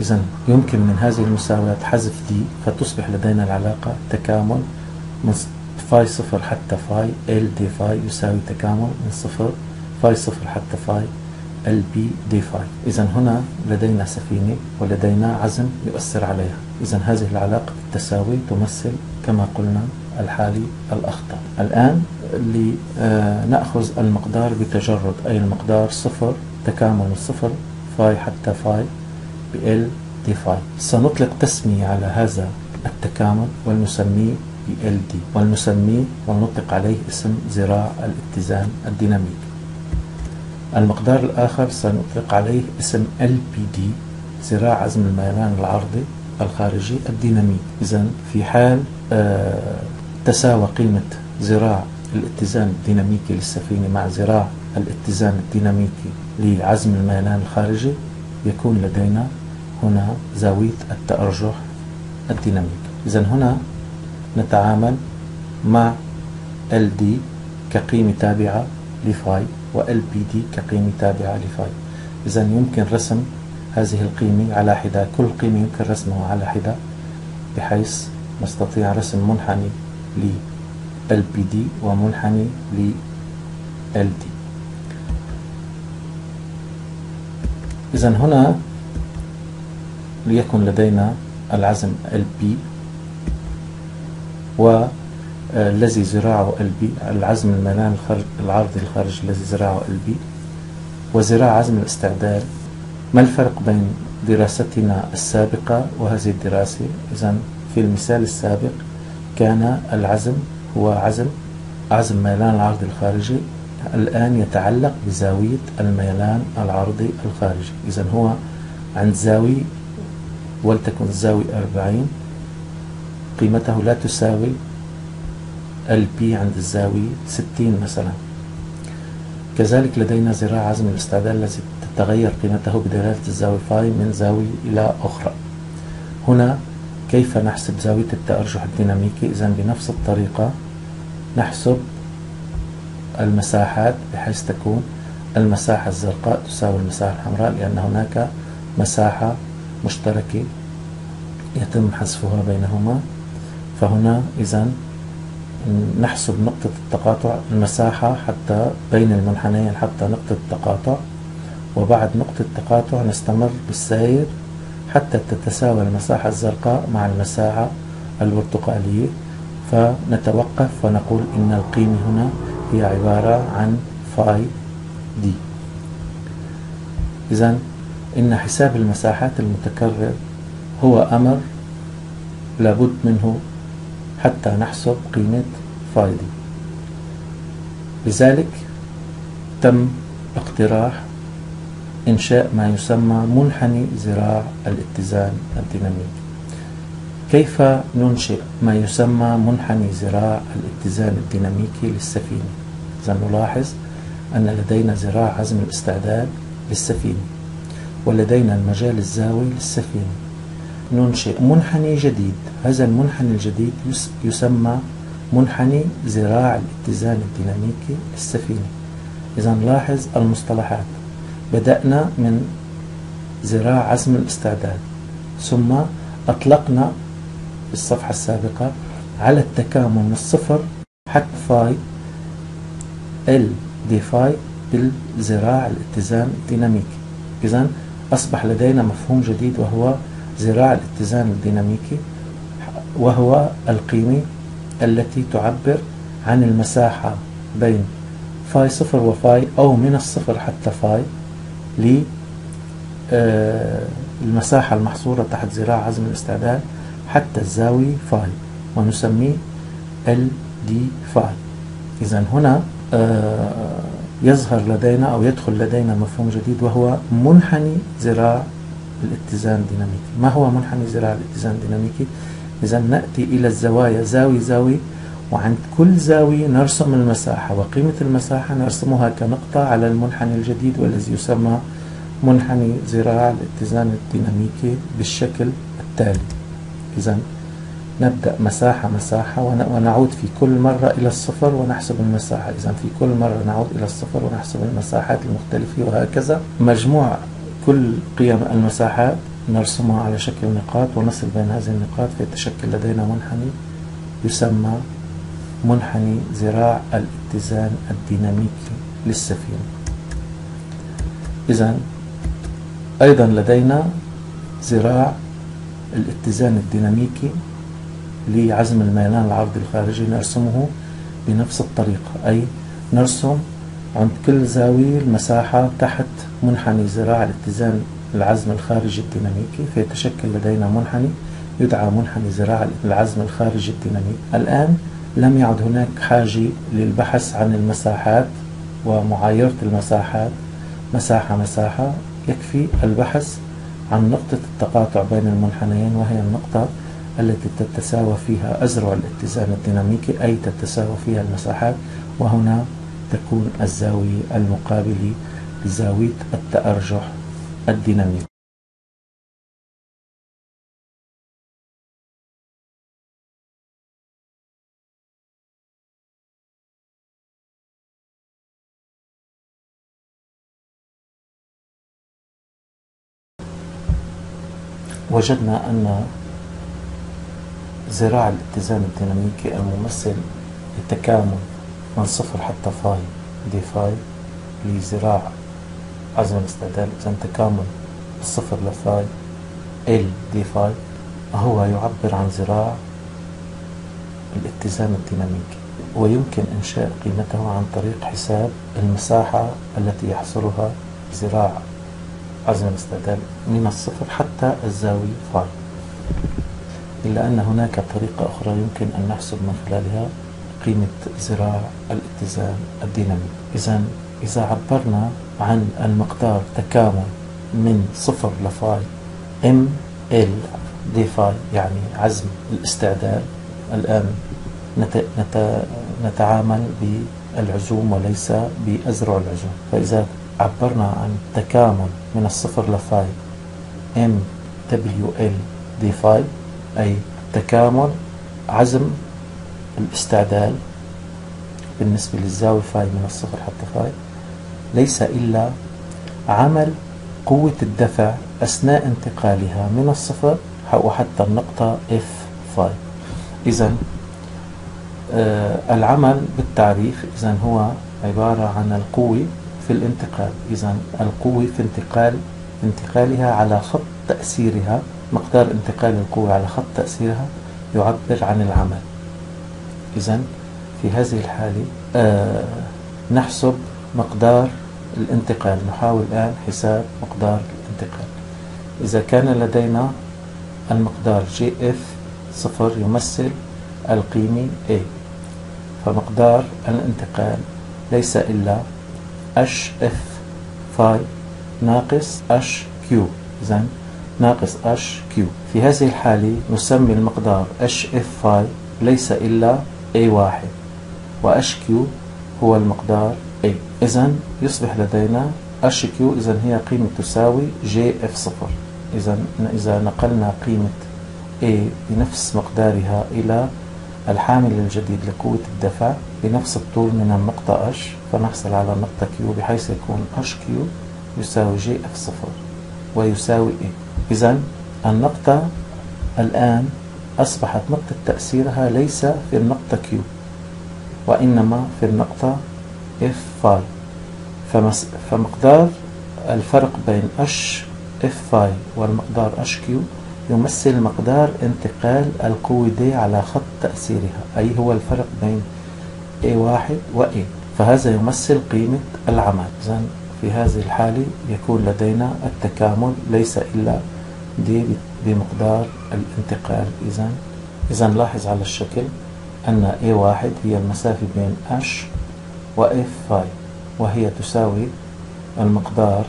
إذا يمكن من هذه المساويات حذف دي، فتصبح لدينا العلاقة تكامل من فاي صفر حتى فاي ال دي فاي يساوي تكامل من صفر فاي صفر حتى فاي ال بي دي فاي. إذا هنا لدينا سفينة ولدينا عزم يؤثر عليها. إذا هذه العلاقة التساوي تمثل كما قلنا الحالي الأخطر. الآن لنأخذ المقدار بتجرد، أي المقدار صفر تكامل من صفر فاي حتى فاي بال دي فاي. سنطلق تسمية على هذا التكامل ونسميه ال دي، ونسميه ونطلق عليه اسم ذراع الاتزان الديناميكي. المقدار الآخر سنطلق عليه اسم ال بي دي، ذراع عزم الميلان العرضي الخارجي الديناميكي. إذا في حال تساوى قيمة ذراع الاتزان الديناميكي للسفينة مع ذراع الاتزان الديناميكي لعزم الميلان الخارجي، يكون لدينا هنا زاوية التأرجح الديناميكي. إذا هنا نتعامل مع ال دي كقيمة تابعة لفاي وال بي دي كقيمة تابعة لفاي. إذا يمكن رسم هذه القيمة على حدة، كل قيمة يمكن رسمها على حدة بحيث نستطيع رسم منحني ل ال بي دي ومنحني ل ال دي. إذا هنا ليكن لدينا العزم ال بي والذي ذراعه ال بي، العزم الميلان العرضي الخارجي الذي ذراعه ال بي، وذراع عزم الاستعداد. ما الفرق بين دراستنا السابقة وهذه الدراسة؟ إذن في المثال السابق كان العزم هو عزم ميلان العرضي الخارجي، الآن يتعلق بزاوية الميلان العرضي الخارجي. إذن هو عند زاوية، ولتكن الزاوية 40، قيمته لا تساوي ال بي عند الزاوية 60 مثلا. كذلك لدينا ذراع عزم الاستعداد الذي تتغير قيمته بدلالة الزاوية فاي من زاوية إلى أخرى. هنا كيف نحسب زاوية التأرجح الديناميكي؟ إذن بنفس الطريقة نحسب المساحات بحيث تكون المساحة الزرقاء تساوي المساحة الحمراء، لأن هناك مساحة مشتركة يتم حذفها بينهما. فهنا إذن نحسب نقطة التقاطع، المساحة حتى بين المنحنيين حتى نقطة التقاطع، وبعد نقطة التقاطع نستمر بالسير حتى تتساوى المساحة الزرقاء مع المساحة البرتقالية، فنتوقف ونقول إن القيمة هنا هي عبارة عن فاي دي. إذن إن حساب المساحات المتكرر هو أمر لابد منه حتى نحسب قيمة فاي دي. لذلك تم اقتراح إنشاء ما يسمى منحني ذراع الاتزان الديناميكي. كيف ننشئ ما يسمى منحني ذراع الاتزان الديناميكي للسفينة؟ إذا نلاحظ أن لدينا ذراع عزم الاستعداد للسفينة ولدينا المجال الزاوي للسفينة. ننشئ منحني جديد، هذا المنحني الجديد يسمى منحني ذراع الاتزان الديناميكي للسفينة. إذا نلاحظ المصطلحات، بدأنا من ذراع عزم الاستعداد، ثم أطلقنا في الصفحة السابقة على التكامل من الصفر حتى فاي ال دي فاي بالذراع الاتزان الديناميكي. إذا أصبح لدينا مفهوم جديد وهو ذراع الاتزان الديناميكي، وهو القيمة التي تعبر عن المساحة بين فاي صفر وفاي، أو من الصفر حتى فاي، للمساحة المحصورة تحت ذراع عزم الاستعداد حتى الزاوية فاي، ونسميه ال دي فاي. إذن هنا يظهر لدينا أو يدخل لدينا مفهوم جديد وهو منحني ذراع الاتزان الديناميكي. ما هو منحني ذراع الاتزان الديناميكي؟ إذا نأتي إلى الزوايا زاوية زاوية، وعند كل زاوية نرسم المساحة، وقيمة المساحة نرسمها كنقطة على المنحني الجديد والذي يسمى منحني ذراع الاتزان الديناميكي بالشكل التالي. إذا نبدأ مساحة مساحة ونعود في كل مرة إلى الصفر ونحسب المساحة. إذا في كل مرة نعود إلى الصفر ونحسب المساحات المختلفة، وهكذا مجموع كل قيم المساحات نرسمها على شكل نقاط ونصل بين هذه النقاط فيتشكل لدينا منحني يسمى منحني ذراع الاتزان الديناميكي للسفينة. إذن أيضا لدينا ذراع الاتزان الديناميكي لعزم الميلان العرضي الخارجي، نرسمه بنفس الطريقة، أي نرسم عند كل زاوية المساحة تحت منحني ذراع الاتزان العزم الخارجي الديناميكي، فيتشكل لدينا منحني يدعى منحني ذراع العزم الخارجي الديناميكي. الآن لم يعد هناك حاجة للبحث عن المساحات ومعايرة المساحات مساحة مساحة، يكفي البحث عن نقطة التقاطع بين المنحنيين، وهي النقطة التي تتساوى فيها أذرع الاتزان الديناميكي، أي تتساوى فيها المساحات، وهنا تكون الزاوية المقابلة لزاوية التأرجح الديناميكي. وجدنا أن ذراع الاتزان الديناميكي الممثل لتكامل من صفر حتى فاي دي فاي لذراع عزم الاستعداد، إذن تكامل الصفر لفاي ال دي فاي هو يعبر عن ذراع الاتزان الديناميكي، ويمكن إنشاء قيمته عن طريق حساب المساحة التي يحصرها ذراع عزم الاستعداد من الصفر حتى الزاوية فاي. إلا أن هناك طريقة أخرى يمكن أن نحسب من خلالها قيمة ذراع الاتزان الديناميكي. إذن إذا عبرنا عن المقدار تكامل من صفر لفاي ام ال دي فاي، يعني عزم الاستعداد، الآن نتعامل بالعزوم وليس بأذرع العزوم، فإذا عبرنا عن تكامل من الصفر لفاي ام دبليو ال دي فاي، أي تكامل عزم الاستعدال بالنسبة للزاوية فاي من الصفر حتى فاي، ليس إلا عمل قوة الدفع أثناء انتقالها من الصفر وحتى النقطة اف فاي. إذن العمل بالتعريف إذن هو عبارة عن القوة في الانتقال، إذن القوة في انتقالها على خط تأثيرها، مقدار انتقال القوة على خط تأثيرها يعبر عن العمل. إذن في هذه الحالة نحسب مقدار الانتقال، نحاول الآن حساب مقدار الانتقال. إذا كان لدينا المقدار جي اف صفر يمثل القيمة A، فمقدار الانتقال ليس إلا اش اف فاي ناقص اش كيو، إذن ناقص اش كيو. في هذه الحالة نسمي المقدار اش اف فاي ليس إلا A1 واش كيو هو المقدار A. إذن يصبح لدينا اش كيو إذن هي قيمة تساوي جي اف صفر. إذا نقلنا قيمة A بنفس مقدارها إلى الحامل الجديد لقوة الدفع بنفس الطول من النقطة H، فنحصل على النقطة Q، بحيث يكون HQ يساوي GF صفر ويساوي A. إذن النقطة الآن أصبحت نقطة تأثيرها ليس في النقطة Q وإنما في النقطة F فاي، فمقدار الفرق بين HF فاي والمقدار HQ يمثل مقدار انتقال القوة D على خط تأثيرها، أي هو الفرق بين A1 و A، فهذا يمثل قيمة العمل. إذن في هذه الحالة يكون لدينا التكامل ليس إلا D بمقدار الانتقال. إذن لاحظ على الشكل أن A1 هي المسافة بين H و F فاي، وهي تساوي المقدار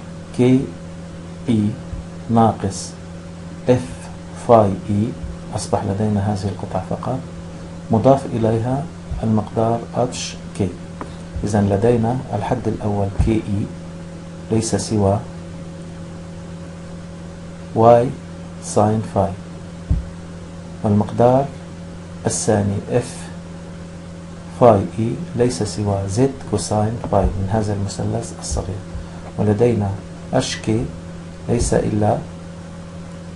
KE ناقص F فاي E، أصبح لدينا هذه القطعة فقط مضاف إليها المقدار HK. إذن لدينا الحد الأول KE ليس سوى Y ساين فاي، والمقدار الثاني F فاي E ليس سوى Z كوساين فاي من هذا المثلث الصغير، ولدينا HK ليس إلا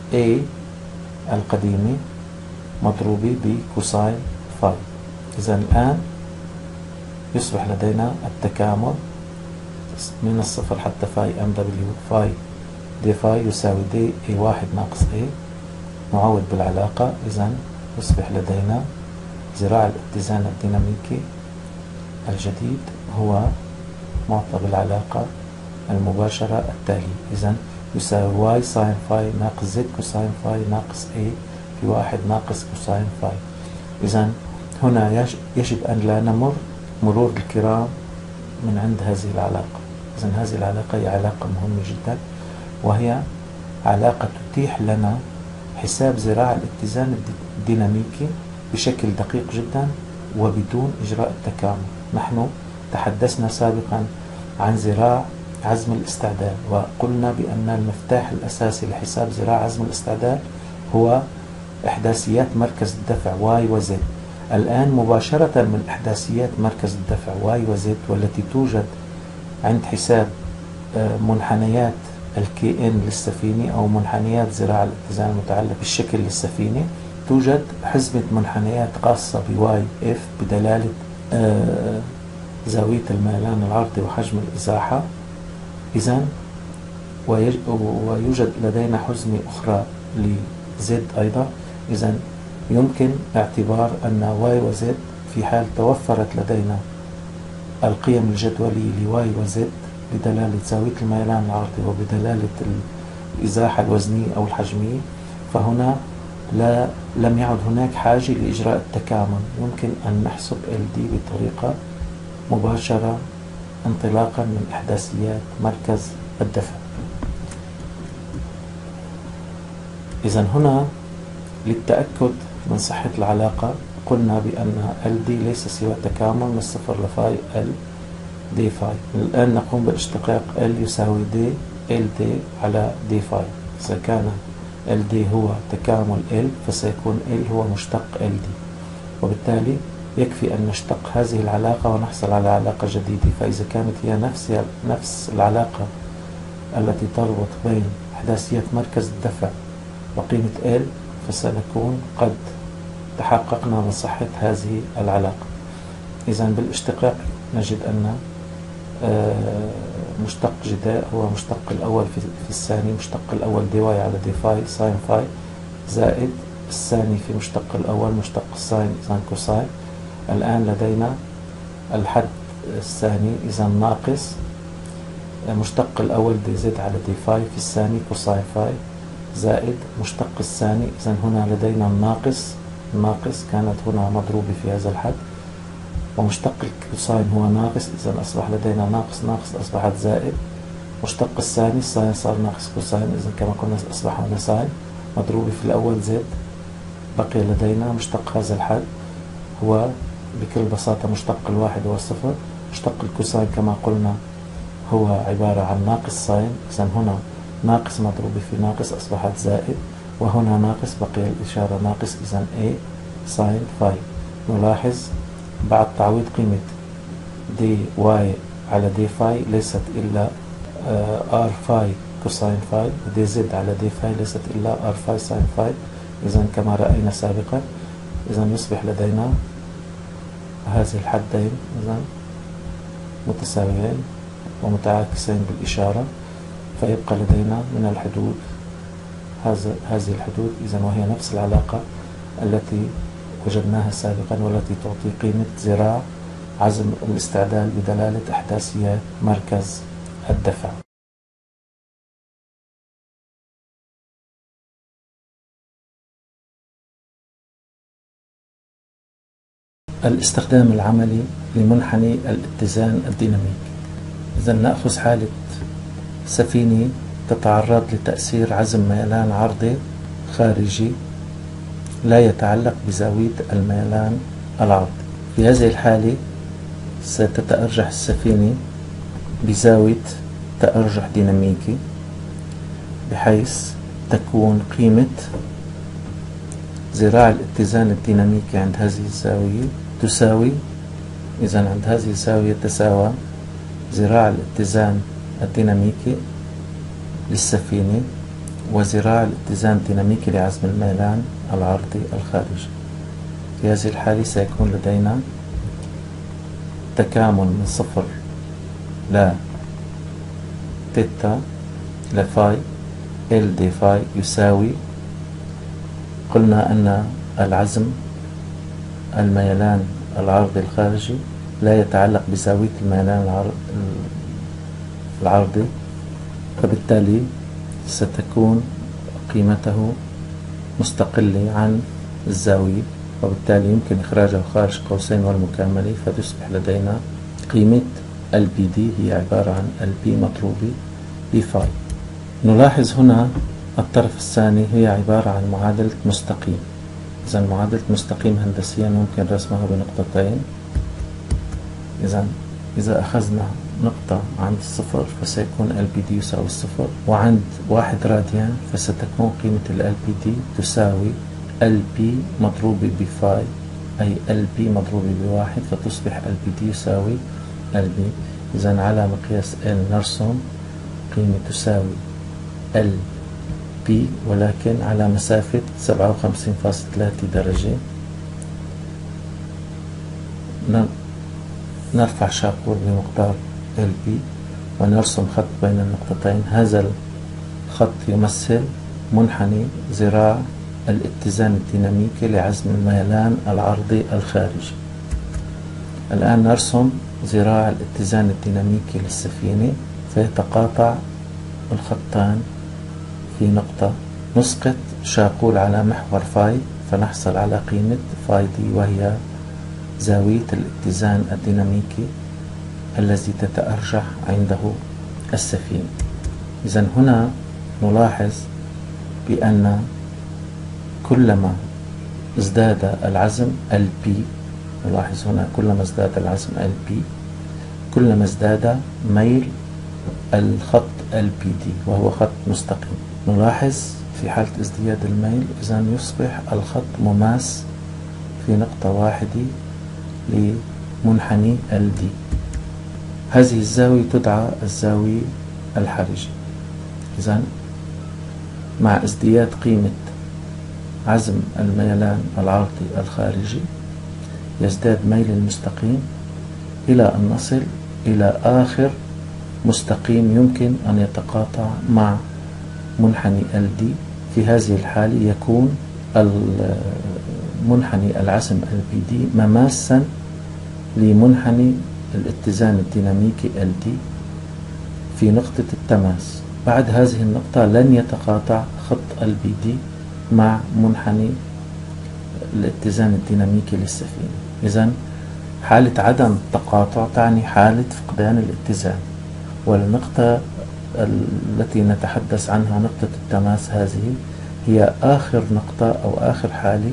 A القديمة مضروبة بكوساين فاي. إذا الآن يصبح لدينا التكامل من الصفر حتى فاي ام دبليو فاي دي فاي يساوي دي اي واحد ناقص اي معوض بالعلاقة. إذا يصبح لدينا ذراع الاتزان الديناميكي الجديد هو معطى بالعلاقة المباشرة التالية. إذا يساوي واي ساين فاي ناقص زد كوساين فاي ناقص اي في واحد ناقص كوساين فاي. إذا هنا يجب أن لا نمر مرور الكرام من عند هذه العلاقة. إذا هذه العلاقة هي علاقة مهمة جدا، وهي علاقة تتيح لنا حساب ذراع الاتزان الديناميكي بشكل دقيق جدا وبدون إجراء التكامل. نحن تحدثنا سابقا عن ذراع عزم الاستعداد، وقلنا بأن المفتاح الأساسي لحساب ذراع عزم الاستعداد هو إحداثيات مركز الدفع واي وزد. الآن مباشرة من إحداثيات مركز الدفع واي وزد والتي توجد عند حساب منحنيات الكي ان للسفينة أو منحنيات ذراع الاتزان المتعلق بالشكل للسفينة، توجد حزمة منحنيات خاصة بواي اف بدلالة زاوية الميلان العرضي وحجم الإزاحة. إذن ويوجد لدينا حزمة أخرى لزد أيضا. إذن يمكن اعتبار أن واي وزد في حال توفرت لدينا القيم الجدولية لواي وزد بدلالة زاوية الميلان العرضي وبدلالة الإزاحة الوزنية أو الحجمية، فهنا لم يعد هناك حاجة لإجراء التكامل. يمكن أن نحسب LD بطريقة مباشرة انطلاقا من إحداثيات مركز الدفع. إذن هنا للتأكد من صحة العلاقة قلنا بأن LD ليس سوى تكامل من الصفر لفاي L دي فاي. الآن نقوم بالاشتقاق L يساوي دي LD على دي فاي. إذا كان LD هو تكامل L فسيكون L هو مشتق LD، وبالتالي يكفي أن نشتق هذه العلاقة ونحصل على علاقة جديدة. فإذا كانت هي نفس العلاقة التي تربط بين إحداثيات مركز الدفع وقيمة L فسنكون قد تحققنا من صحة هذه العلاقة. إذن بالاشتقاق نجد أن مشتق جداء هو مشتق الأول في الثاني، مشتق الأول دي واي على دي فاي ساين فاي زائد الثاني في مشتق الأول مشتق الساين إذن كوساين. الآن لدينا الحد الثاني إذا ناقص مشتق الأول دي زد على دي فاي في الثاني كوساين فاي زائد مشتق الثاني. إذا هنا لدينا الناقص كانت هنا مضروبة في هذا الحد، ومشتق الكوساين هو ناقص، إذا أصبح لدينا ناقص أصبحت زائد. مشتق الثاني الساين صار ناقص كوساين، إذا كما قلنا أصبح هنا ساين مضروبة في الأول زد. بقي لدينا مشتق هذا الحد هو بكل بساطة مشتق الواحد هو صفر. مشتق الكوساين كما قلنا هو عبارة عن ناقص ساين، إذا هنا ناقص مضروبة في ناقص أصبحت زائد، وهنا ناقص بقي الإشارة ناقص، إذا A ساين فاي. نلاحظ بعد تعويض قيمة دي واي على دي فاي ليست إلا ار فاي كوساين فاي، ودي زد على دي فاي ليست إلا ار فاي ساين فاي. إذا كما رأينا سابقا إذا يصبح لدينا هذه الحدين إذا متساويين ومتعاكسين بالإشارة، فيبقى لدينا من الحدود هذه الحدود إذا وهي نفس العلاقة التي وجدناها سابقا والتي تعطي قيمة ذراع عزم الاستعداد بدلالة إحداثيات مركز الدفع. الاستخدام العملي لمنحني الاتزان الديناميكي. إذا نأخذ حالة سفينة تتعرض لتأثير عزم ميلان عرضي خارجي لا يتعلق بزاوية الميلان العرضي. في هذه الحالة ستتأرجح السفينة بزاوية تأرجح ديناميكي، بحيث تكون قيمة ذراع الاتزان الديناميكي عند هذه الزاوية تساوي، إذا عند هذه الزاوية تساوى ذراع الاتزان الديناميكي للسفينة وذراع الاتزان الديناميكي لعزم الميلان العرضي الخارجي. في هذه الحالة سيكون لدينا تكامل من 0 ل تيتا لفاي ال دي فاي يساوي، قلنا أن العزم الميلان العرضي الخارجي لا يتعلق بزاوية الميلان العرضي، فبالتالي ستكون قيمته مستقلة عن الزاوية، وبالتالي يمكن إخراجه خارج قوسين والمكاملة، فتصبح لدينا قيمة البي دي هي عبارة عن البي مضروبة بفاي. نلاحظ هنا الطرف الثاني هي عبارة عن معادلة مستقيم. إذا معادلة مستقيم هندسيا ممكن رسمها بنقطتين. إذا أخذنا نقطة عند الصفر فسيكون ال بي دي يساوي الصفر، وعند 1 راديان فستكون قيمة ال بي دي تساوي ال بي مضروبة بفاي، أي ال بي مضروبة بواحد، فتصبح ال بي دي يساوي ال بي. إذا على مقياس ال نرسم قيمة تساوي ال بي ولكن على مسافة 57.3 درجة. نرفع شاقول بمقدار ال بي ونرسم خط بين النقطتين. هذا الخط يمثل منحني ذراع الاتزان الديناميكي لعزم الميلان العرضي الخارجي. الآن نرسم ذراع الاتزان الديناميكي للسفينة، فيتقاطع الخطان في نقطة. نسقط شاقول على محور فاي فنحصل على قيمة فاي دي، وهي زاوية الاتزان الديناميكي الذي تتأرجح عنده السفينة. إذن هنا نلاحظ بأن كلما ازداد العزم LP، نلاحظ هنا كلما ازداد العزم LP كلما ازداد ميل الخط LPD وهو خط مستقيم. نلاحظ في حالة ازدياد الميل إذن يصبح الخط مماس في نقطة واحدة لمنحني LD. هذه الزاوية تدعى الزاوية الحرجة. إذن مع ازدياد قيمة عزم الميلان العرضي الخارجي يزداد ميل المستقيم إلى أن نصل إلى آخر مستقيم يمكن أن يتقاطع مع منحني LD. في هذه الحالة يكون منحني العزم LPD مماسا لمنحني الاتزان الديناميكي LD في نقطة التماس. بعد هذه النقطة لن يتقاطع خط LPD مع منحني الاتزان الديناميكي للسفينة. إذن حالة عدم التقاطع تعني حالة فقدان الاتزان، والنقطة التي نتحدث عنها نقطة التماس هذه هي آخر نقطة أو آخر حالة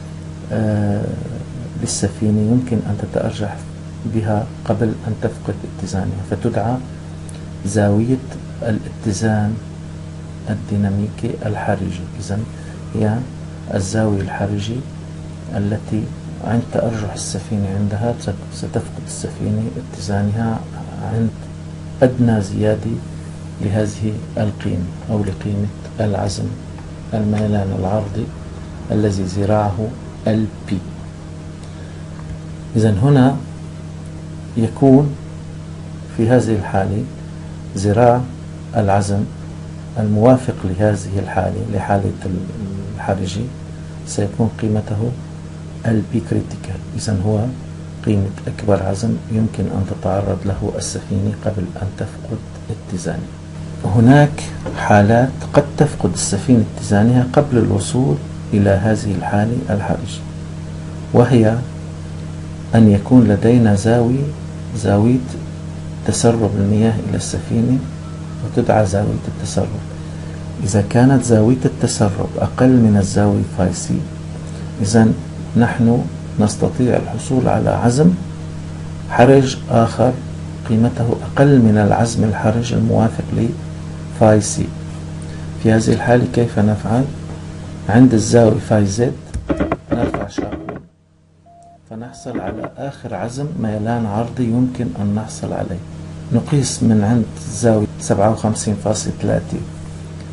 للسفينة يمكن أن تتأرجح بها قبل أن تفقد اتزانها، فتدعى زاوية الاتزان الديناميكي الحرجي. إذن هي الزاوية الحرجة التي عند تأرجح السفينة عندها ستفقد السفينة اتزانها عند أدنى زيادة لهذه القيمة أو لقيمة العزم الميلان العرضي الذي ذراعه LP. إذن هنا يكون في هذه الحالة ذراع العزم الموافق لهذه الحالة لحالة الحرجة سيكون قيمته LP كريتيكال. إذن هو قيمة أكبر عزم يمكن أن تتعرض له السفينة قبل أن تفقد اتزانها. هناك حالات قد تفقد السفينة اتزانها قبل الوصول إلى هذه الحالة الحرجة، وهي أن يكون لدينا زاوية تسرب المياه إلى السفينة وتدعى زاوية التسرب. إذا كانت زاوية التسرب أقل من الزاوية فاي سي إذن نحن نستطيع الحصول على عزم حرج آخر قيمته أقل من العزم الحرج الموافق لفاي سي. في هذه الحالة كيف نفعل؟ عند الزاوية فاي زد نرفع شاقول فنحصل على آخر عزم ميلان عرضي يمكن أن نحصل عليه. نقيس من عند زاوية 57.3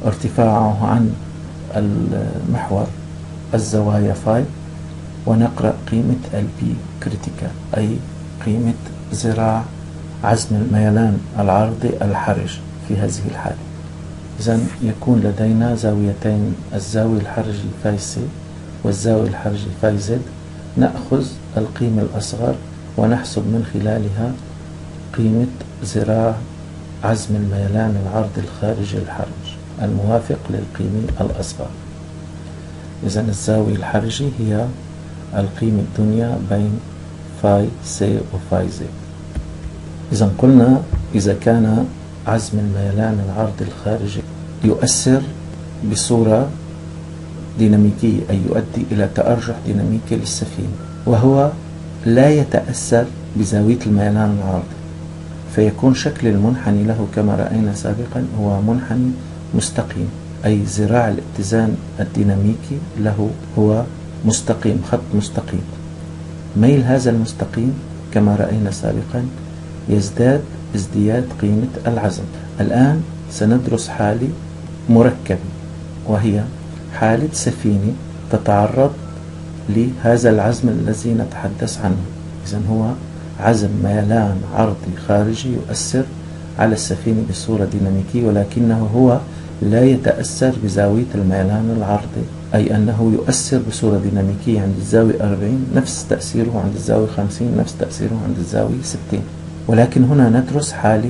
ارتفاعه عن المحور الزوايا فاي، ونقرأ قيمة البي كريتيكال أي قيمة ذراع عزم الميلان العرضي الحرج في هذه الحالة. إذن يكون لدينا زاويتين، الزاوية الحرجي فاي سي والزاوية الحرجي فاي زد. نأخذ القيمة الأصغر ونحسب من خلالها قيمة ذراع عزم الميلان العرضي الخارجي الحرج الموافق للقيمة الأصغر. إذن الزاوية الحرجي هي القيمة الدنيا بين فاي سي وفاي زد. إذا قلنا إذا كان عزم الميلان العرضي الخارجي يؤثر بصورة ديناميكية أي يؤدي إلى تأرجح ديناميكي للسفينة، وهو لا يتأثر بزاوية الميلان العرضي، فيكون شكل المنحني له كما رأينا سابقا هو منحني مستقيم، أي ذراع الاتزان الديناميكي له هو مستقيم، خط مستقيم. ميل هذا المستقيم كما رأينا سابقا يزداد ازدياد قيمة العزم. الآن سندرس حالة مركبة، وهي حالة سفينة تتعرض لهذا العزم الذي نتحدث عنه. إذن هو عزم ميلان عرضي خارجي يؤثر على السفينة بصورة ديناميكية، ولكنه هو لا يتأثر بزاوية الميلان العرضي، أي أنه يؤثر بصورة ديناميكية عند الزاوية 40 نفس تأثيره عند الزاوية 50 نفس تأثيره عند الزاوية 60. ولكن هنا ندرس حالة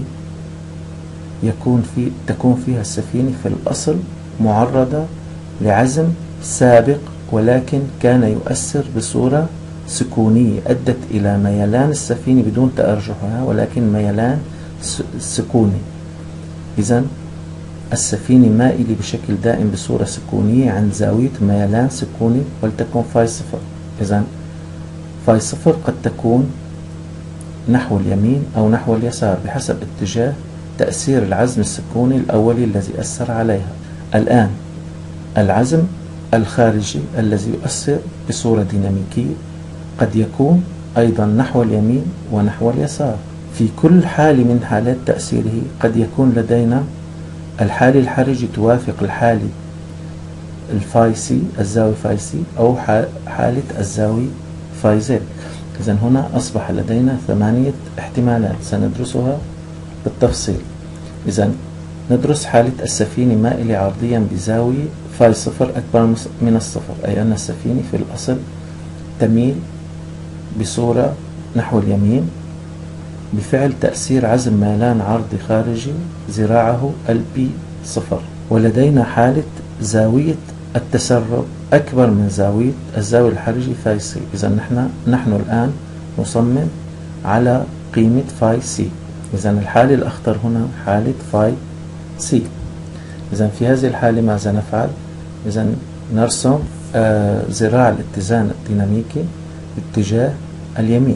تكون فيها السفينة في الأصل معرضة لعزم سابق، ولكن كان يؤثر بصورة سكونية أدت إلى ميلان السفينة بدون تأرجحها، ولكن ميلان سكوني. إذن السفينة مائلة بشكل دائم بصورة سكونية عند زاوية ميلان سكوني ولتكن فاي صفر. إذن فاي صفر قد تكون نحو اليمين أو نحو اليسار بحسب اتجاه تأثير العزم السكوني الأولي الذي أثر عليها. الآن العزم الخارجي الذي يؤثر بصورة ديناميكية قد يكون أيضا نحو اليمين ونحو اليسار. في كل حالة من حالات تأثيره قد يكون لدينا الحالة الحرجي توافق الحالة الفاي سي، الزاوية فاي سي، أو حالة الزاوية فاي زد. إذن هنا أصبح لدينا 8 احتمالات سندرسها بالتفصيل. إذن ندرس حالة السفينة مائلة عرضيا بزاوية فاي صفر أكبر من الصفر، أي أن السفينة في الأصل تميل بصورة نحو اليمين بفعل تأثير عزم ميلان عرضي خارجي ذراعه البي صفر. ولدينا حالة زاوية التسرب أكبر من الزاوية الحرجي فاي سي. إذا نحن الآن نصمم على قيمة فاي سي. إذا الحالة الأخطر هنا حالة فاي سي. إذا في هذه الحالة ماذا نفعل؟ إذا نرسم ذراع الاتزان الديناميكي باتجاه اليمين.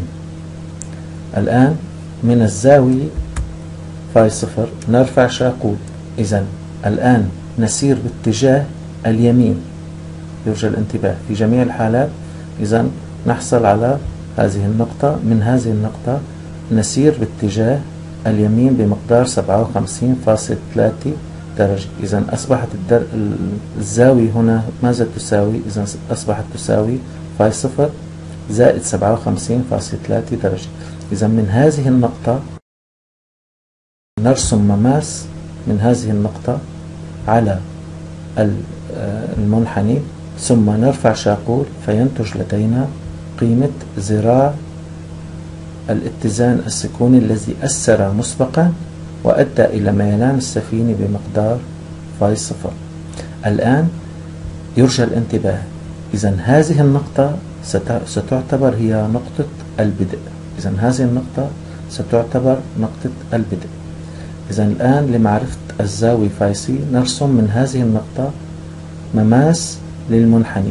الآن من الزاوية فاي صفر نرفع شاقول. إذا الآن نسير باتجاه اليمين. يرجى الانتباه في جميع الحالات. إذا نحصل على هذه النقطة، من هذه النقطة نسير باتجاه اليمين بمقدار 57.3 درجة. إذا أصبحت الزاوية هنا ماذا تساوي؟ إذا أصبحت تساوي فاي صفر زائد 57.3 درجة. إذا من هذه النقطة نرسم مماس من هذه النقطة على المنحني، ثم نرفع شاقول فينتج لدينا قيمة ذراع الاتزان السكوني الذي أثر مسبقا وأدى إلى ميلان السفينة بمقدار فاي صفر. الآن يرجى الانتباه. إذا هذه النقطة ستعتبر هي نقطة البدء. إذا هذه النقطة ستعتبر نقطة البدء. إذا الآن لمعرفة الزاوية فاي سي نرسم من هذه النقطة مماس للمنحني.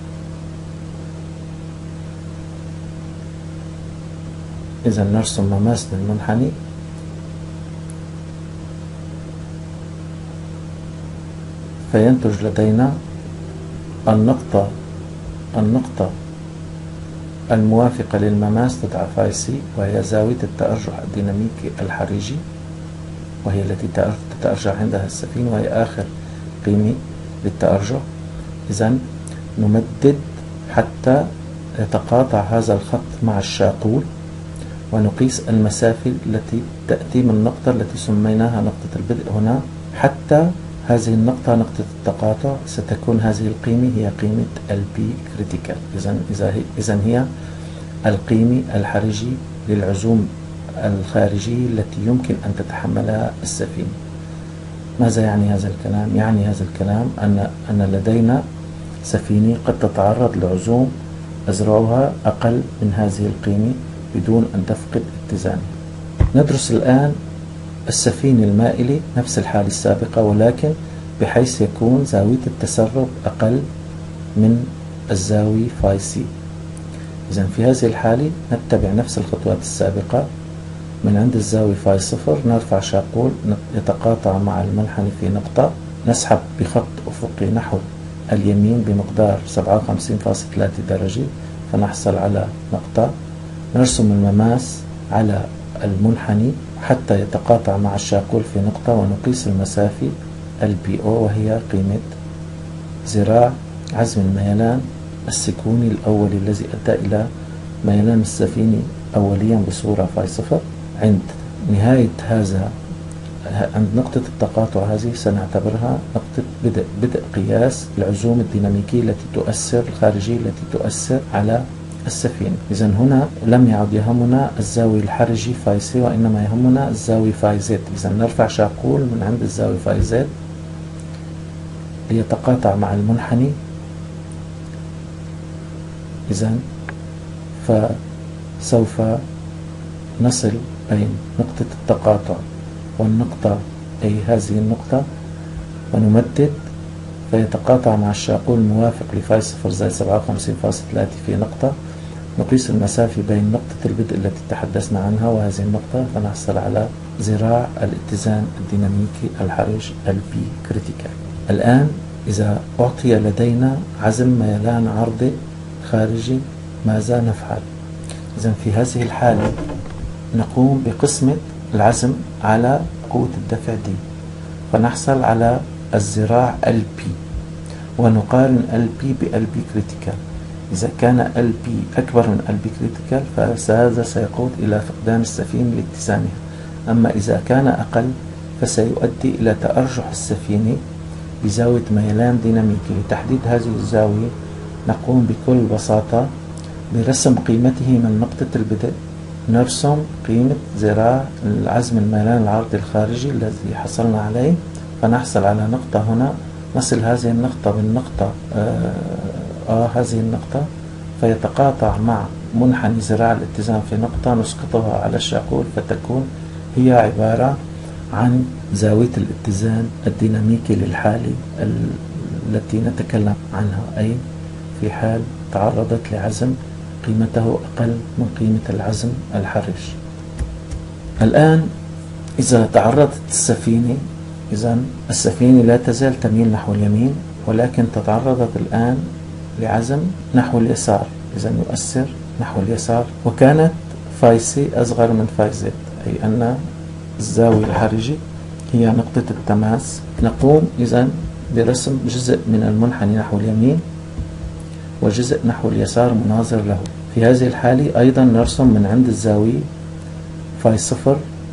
إذا نرسم مماس للمنحني فينتج لدينا النقطة الموافقة للمماس تدعى فاي سي، وهي زاوية التأرجح الديناميكي الحريجي، وهي التي تتأرجح عندها السفينة، وهي آخر القيمة للتأرجح. إذا نمدد حتى يتقاطع هذا الخط مع الشاقول، ونقيس المسافة التي تأتي من النقطة التي سميناها نقطة البدء هنا حتى هذه النقطة نقطة التقاطع. ستكون هذه القيمة هي قيمة البي كريتيكال. إذا هي القيمة الحرجي للعزوم الخارجية التي يمكن أن تتحملها السفينة. ماذا يعني هذا الكلام؟ يعني هذا الكلام أن لدينا سفينة قد تتعرض لعزوم أزرعها أقل من هذه القيمة بدون أن تفقد اتزانها. ندرس الآن السفينة المائلة نفس الحالة السابقة، ولكن بحيث يكون زاوية التسرب أقل من الزاوية فاي سي. إذن في هذه الحالة نتبع نفس الخطوات السابقة. من عند الزاوية فاي صفر نرفع شاقول يتقاطع مع المنحني في نقطة، نسحب بخط أفقي نحو اليمين بمقدار 57.3 درجة فنحصل على نقطة. نرسم المماس على المنحني حتى يتقاطع مع الشاقول في نقطة، ونقيس المسافة البي او وهي قيمة ذراع عزم الميلان السكوني الأولي الذي أدى إلى ميلان السفينة أوليا بصورة فاي صفر. عند نهاية عند نقطة التقاطع هذه سنعتبرها نقطة بدء قياس العزوم الديناميكية التي تؤثر الخارجية التي تؤثر على السفينة. إذا هنا لم يعد يهمنا الزاوية الحرجي فاي سي، وإنما يهمنا الزاوية فاي زد. إذا نرفع شاقول من عند الزاوية فاي زد ليتقاطع مع المنحني. إذا فسوف نصل بين نقطة التقاطع والنقطة أي هذه النقطة ونمدد فيتقاطع مع الشاقول الموافق لفاي صفر زائد 57.3 في نقطة. نقيس المسافة بين نقطة البدء التي تحدثنا عنها وهذه النقطة فنحصل على ذراع الاتزان الديناميكي الحرج البي كريتيكال. الآن إذا أعطي لدينا عزم ميلان عرضي خارجي ماذا نفعل؟ إذا في هذه الحالة نقوم بقسمة العزم على قوة الدفع دي فنحصل على الذراع البي، ونقارن البي بالبي كريتيكال. إذا كان البي أكبر من البي كريتيكال فهذا سيقود إلى فقدان السفينة لاتزانها، أما إذا كان أقل فسيؤدي إلى تأرجح السفينة بزاوية ميلان ديناميكي. لتحديد هذه الزاوية نقوم بكل بساطة برسم قيمته من نقطة البدء. نرسم قيمة ذراع العزم الميلان العرضي الخارجي الذي حصلنا عليه، فنحصل على نقطة هنا، نصل هذه النقطة بالنقطة هذه النقطة فيتقاطع مع منحني ذراع الاتزان في نقطة، نسقطها على الشاقول فتكون هي عبارة عن زاوية الاتزان الديناميكي للحالة التي نتكلم عنها، أي في حال تعرضت لعزم قيمته أقل من قيمة العزم الحرج. الآن إذا تعرضت السفينة، إذا السفينة لا تزال تميل نحو اليمين، ولكن تعرضت الآن لعزم نحو اليسار، إذا يؤثر نحو اليسار، وكانت فاي سي أصغر من فاي زد، أي أن الزاوية الحرجة هي نقطة التماس. نقوم إذا برسم جزء من المنحني نحو اليمين وجزء نحو اليسار مناظر له. في هذه الحالة أيضا نرسم من عند الزاوية فاي صفر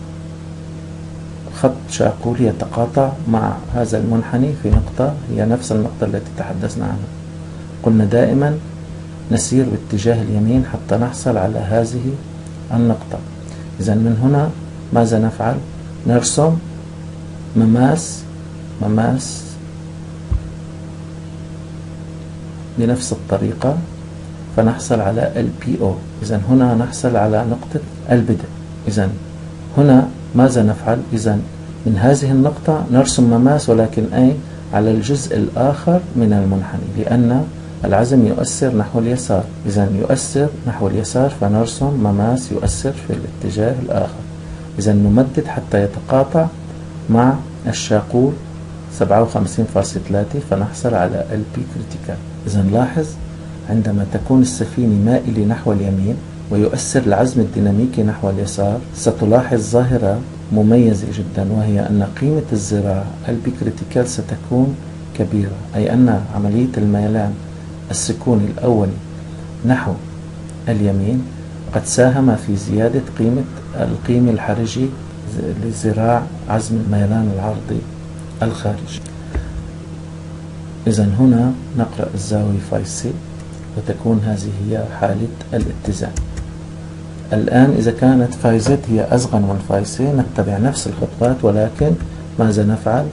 خط شاقول يتقاطع مع هذا المنحني في نقطة هي نفس النقطة التي تحدثنا عنها. قلنا دائما نسير باتجاه اليمين حتى نحصل على هذه النقطة. إذا من هنا ماذا نفعل؟ نرسم مماس بنفس الطريقة فنحصل على البي او. إذا هنا نحصل على نقطة البدء. إذا هنا ماذا نفعل؟ إذا من هذه النقطة نرسم مماس، ولكن أي على الجزء الآخر من المنحني، لأن العزم يؤثر نحو اليسار. إذا يؤثر نحو اليسار فنرسم مماس يؤثر في الاتجاه الآخر. إذا نمدد حتى يتقاطع مع الشاقول 57.3 فنحصل على البي كريتيكال. إذا لاحظ عندما تكون السفينة مائلة نحو اليمين ويؤثر العزم الديناميكي نحو اليسار ستلاحظ ظاهرة مميزة جدا، وهي أن قيمة الذراع البي كريتيكال ستكون كبيرة، أي أن عملية الميلان السكوني الأولي نحو اليمين قد ساهم في زيادة القيم الحرجي لذراع عزم الميلان العرضي الخارجي. إذن هنا نقرأ الزاوية فاي سي، وتكون هذه هي حالة الاتزان. الآن إذا كانت فاي زد هي أصغر من فاي سي نتبع نفس الخطوات، ولكن ماذا نفعل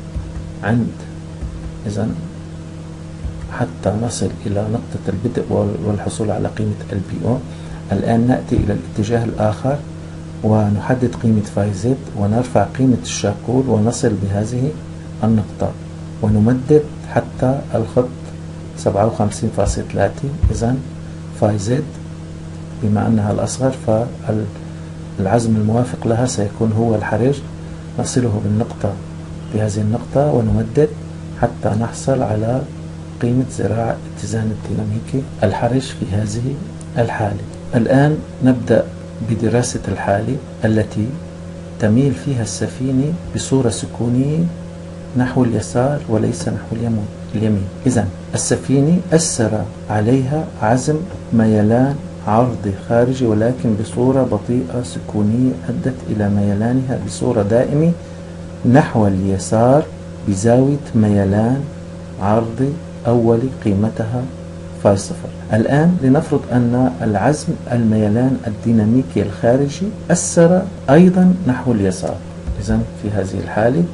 إذن حتى نصل إلى نقطة البدء والحصول على قيمة البي أو. الآن نأتي إلى الاتجاه الآخر ونحدد قيمة فاي زد ونرفع قيمة الشاقول ونصل بهذه النقطة ونمدد حتى الخط 57.3. إذن فاي زد بما أنها الأصغر فالعزم الموافق لها سيكون هو الحرج، نصله بهذه النقطة ونمدد حتى نحصل على قيمة ذراع اتزان الديناميكي الحرج في هذه الحالة. الآن نبدأ بدراسة الحالة التي تميل فيها السفينة بصورة سكونية نحو اليسار وليس نحو اليمين. إذن السفينة أثر عليها عزم ميلان عرضي خارجي، ولكن بصورة بطيئة سكونية أدت إلى ميلانها بصورة دائمة نحو اليسار بزاوية ميلان عرضي أولي قيمتها فاي صفر. الآن لنفرض أن العزم الميلان الديناميكي الخارجي أثر أيضا نحو اليسار. إذن في هذه الحالة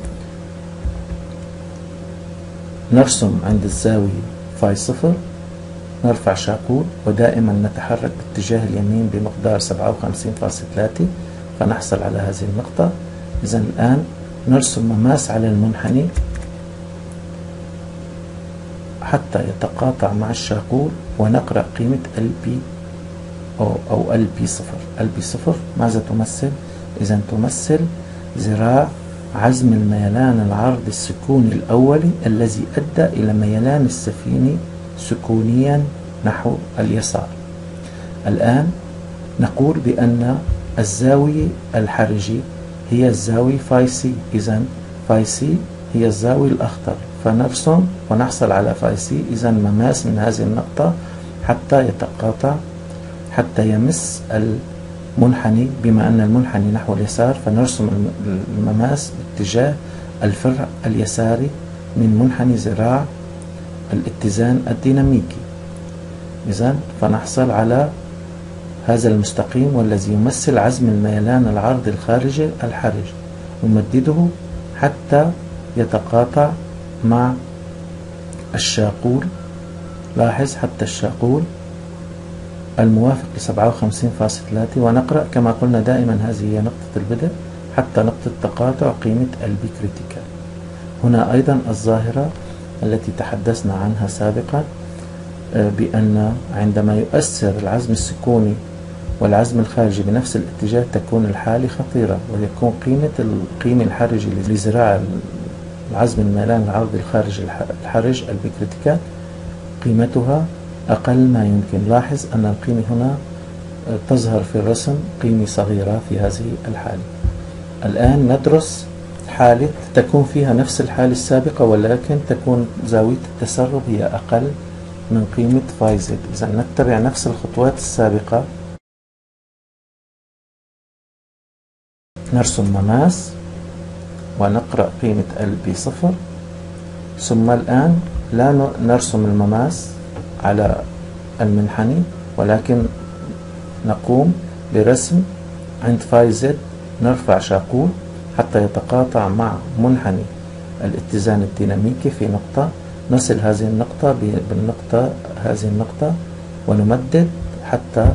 نرسم عند الزاوية فاي صفر، نرفع شاقول ودائما نتحرك باتجاه اليمين بمقدار 57.3 فنحصل على هذه النقطة. إذن الآن نرسم مماس على المنحني حتى يتقاطع مع الشاقول ونقرأ قيمة البي أو البي صفر. البي صفر ماذا تمثل؟ إذن تمثل ذراع عزم الميلان العرضي السكوني الأولي الذي أدى إلى ميلان السفينة سكونيا نحو اليسار. الآن نقول بأن الزاوية الحرجي هي الزاوية فاي سي. إذن فاي سي هي الزاوية الأخضر، فنرسم ونحصل على فاي سي. إذن مماس من هذه النقطة حتى يتقاطع حتى يمس المنحني، بما أن المنحني نحو اليسار فنرسم المماس باتجاه الفرع اليساري من منحني ذراع الاتزان الديناميكي. إذن فنحصل على هذا المستقيم والذي يمثل عزم الميلان العرضي الخارجي الحرج، نمدده حتى يتقاطع مع الشاقول. لاحظ حتى الشاقول الموافق ل 57.3 ونقرأ كما قلنا دائما هذه هي نقطة البدء حتى نقطة تقاطع قيمة البي كريتيكال. هنا أيضا الظاهرة التي تحدثنا عنها سابقا بأن عندما يؤثر العزم السكوني والعزم الخارجي بنفس الاتجاه تكون الحالة خطيرة، ويكون القيمة الحرجي لذراع العزم الميلان العرضي الخارجي الحرج البي كريتيكال قيمتها أقل ما يمكن. لاحظ أن القيمة هنا تظهر في الرسم قيمة صغيرة في هذه الحالة. الآن ندرس حالة تكون فيها نفس الحالة السابقة ولكن تكون زاوية التسرب هي أقل من قيمة فاي زد. إذا نتبع نفس الخطوات السابقة، نرسم مماس ونقرأ قيمة البي صفر، ثم الآن لا نرسم المماس على المنحني ولكن نقوم برسم عند فاي زد، نرفع شاقول حتى يتقاطع مع منحني الاتزان الديناميكي في نقطة، نصل هذه النقطة ونمدد حتى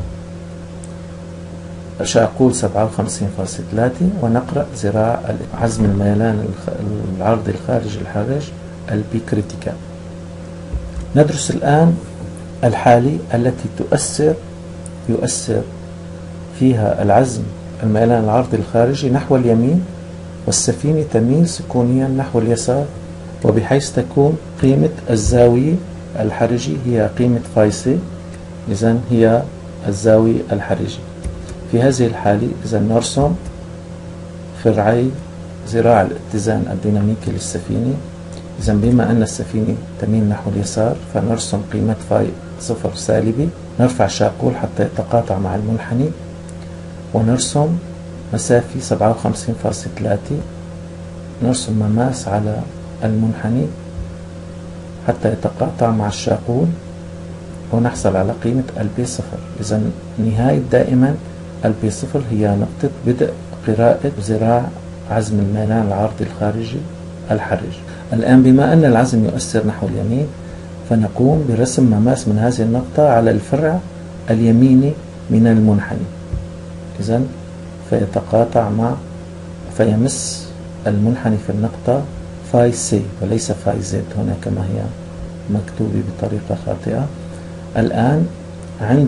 شاقول 57.3 ونقرأ ذراع عزم الميلان العرضي الخارجي الحرج البي كريتيكال. ندرس الآن الحالة التي يؤثر فيها العزم الميلان العرضي الخارجي نحو اليمين والسفينة تميل سكونيا نحو اليسار، وبحيث تكون قيمة الزاوية الحرجي هي قيمة فاي سي. إذن هي الزاوية الحرجي. في هذه الحالة إذا نرسم فرعي ذراع الاتزان الديناميكي للسفينة. إذا بما أن السفينة تميل نحو اليسار فنرسم قيمة فاي صفر سالبي، نرفع شاقول حتى يتقاطع مع المنحني، ونرسم مسافة 57.3، نرسم مماس على المنحني حتى يتقاطع مع الشاقول ونحصل على قيمة البي صفر. إذا نهاية دائما البي صفر هي نقطة بدء قراءة ذراع عزم الميلان العرضي الخارجي الحرج. الآن بما أن العزم يؤثر نحو اليمين فنقوم برسم مماس من هذه النقطة على الفرع اليميني من المنحني. إذا فيتقاطع مع فيمس المنحني في النقطة فاي سي وليس فاي زد هنا كما هي مكتوبة بطريقة خاطئة. الآن عند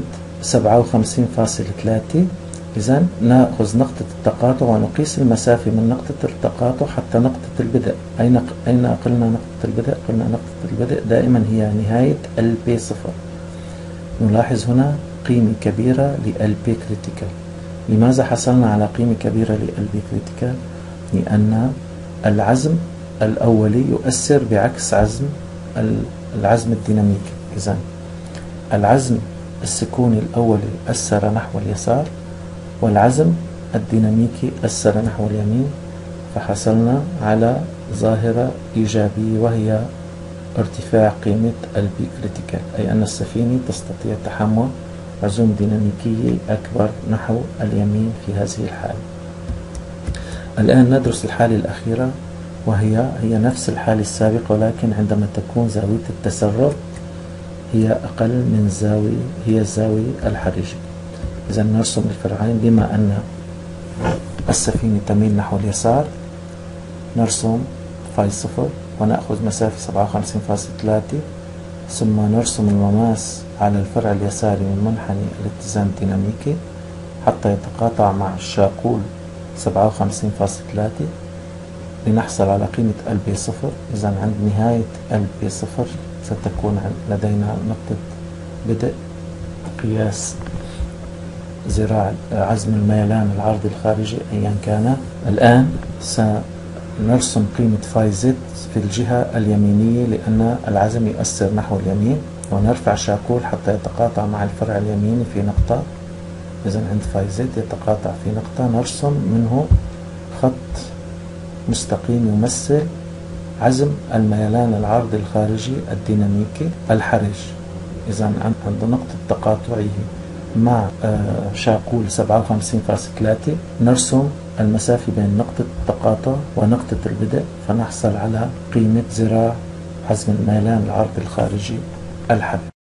57.3 إذا نأخذ نقطة التقاطع ونقيس المسافة من نقطة التقاطع حتى نقطة البدء. أين قلنا نقطة البدء؟ قلنا نقطة البدء دائما هي نهاية البي صفر. نلاحظ هنا قيمة كبيرة للبي كريتيكال. لماذا حصلنا على قيمة كبيرة للبي كريتيكال؟ لأن العزم الأولي يؤثر بعكس العزم الديناميكي. إذا العزم السكوني الأولي أثر نحو اليسار والعزم الديناميكي أثر نحو اليمين، فحصلنا على ظاهرة إيجابية وهي ارتفاع قيمة البي كريتيكال، أي أن السفينة تستطيع تحمل عزوم ديناميكية أكبر نحو اليمين في هذه الحالة. الآن ندرس الحالة الأخيرة وهي نفس الحالة السابقة، ولكن عندما تكون زاوية التسرب هي أقل من هي الزاوية الحرجة. إذا نرسم الفرعين. بما أن السفينة تميل نحو اليسار نرسم فاي صفر ونأخذ مسافة 57.3، ثم نرسم المماس على الفرع اليساري من منحني الاتزان الديناميكي حتى يتقاطع مع الشاقول 57.3 لنحصل على قيمة البي صفر. إذا عند نهاية البي صفر ستكون لدينا نقطة بدء قياس ذراع عزم الميلان العرضي الخارجي أيا كان. الآن سنرسم قيمة فاي زد في الجهة اليمينية لأن العزم يؤثر نحو اليمين، ونرفع شاقول حتى يتقاطع مع الفرع اليميني في نقطة. إذا عند فاي زد يتقاطع في نقطة، نرسم منه خط مستقيم يمثل عزم الميلان العرضي الخارجي الديناميكي الحرج. إذا عند نقطة تقاطعه مع شاقول 57.3 نرسم المسافة بين نقطة التقاطع ونقطة البدء فنحصل على قيمة ذراع عزم الميلان العرضي الخارجي الحرج.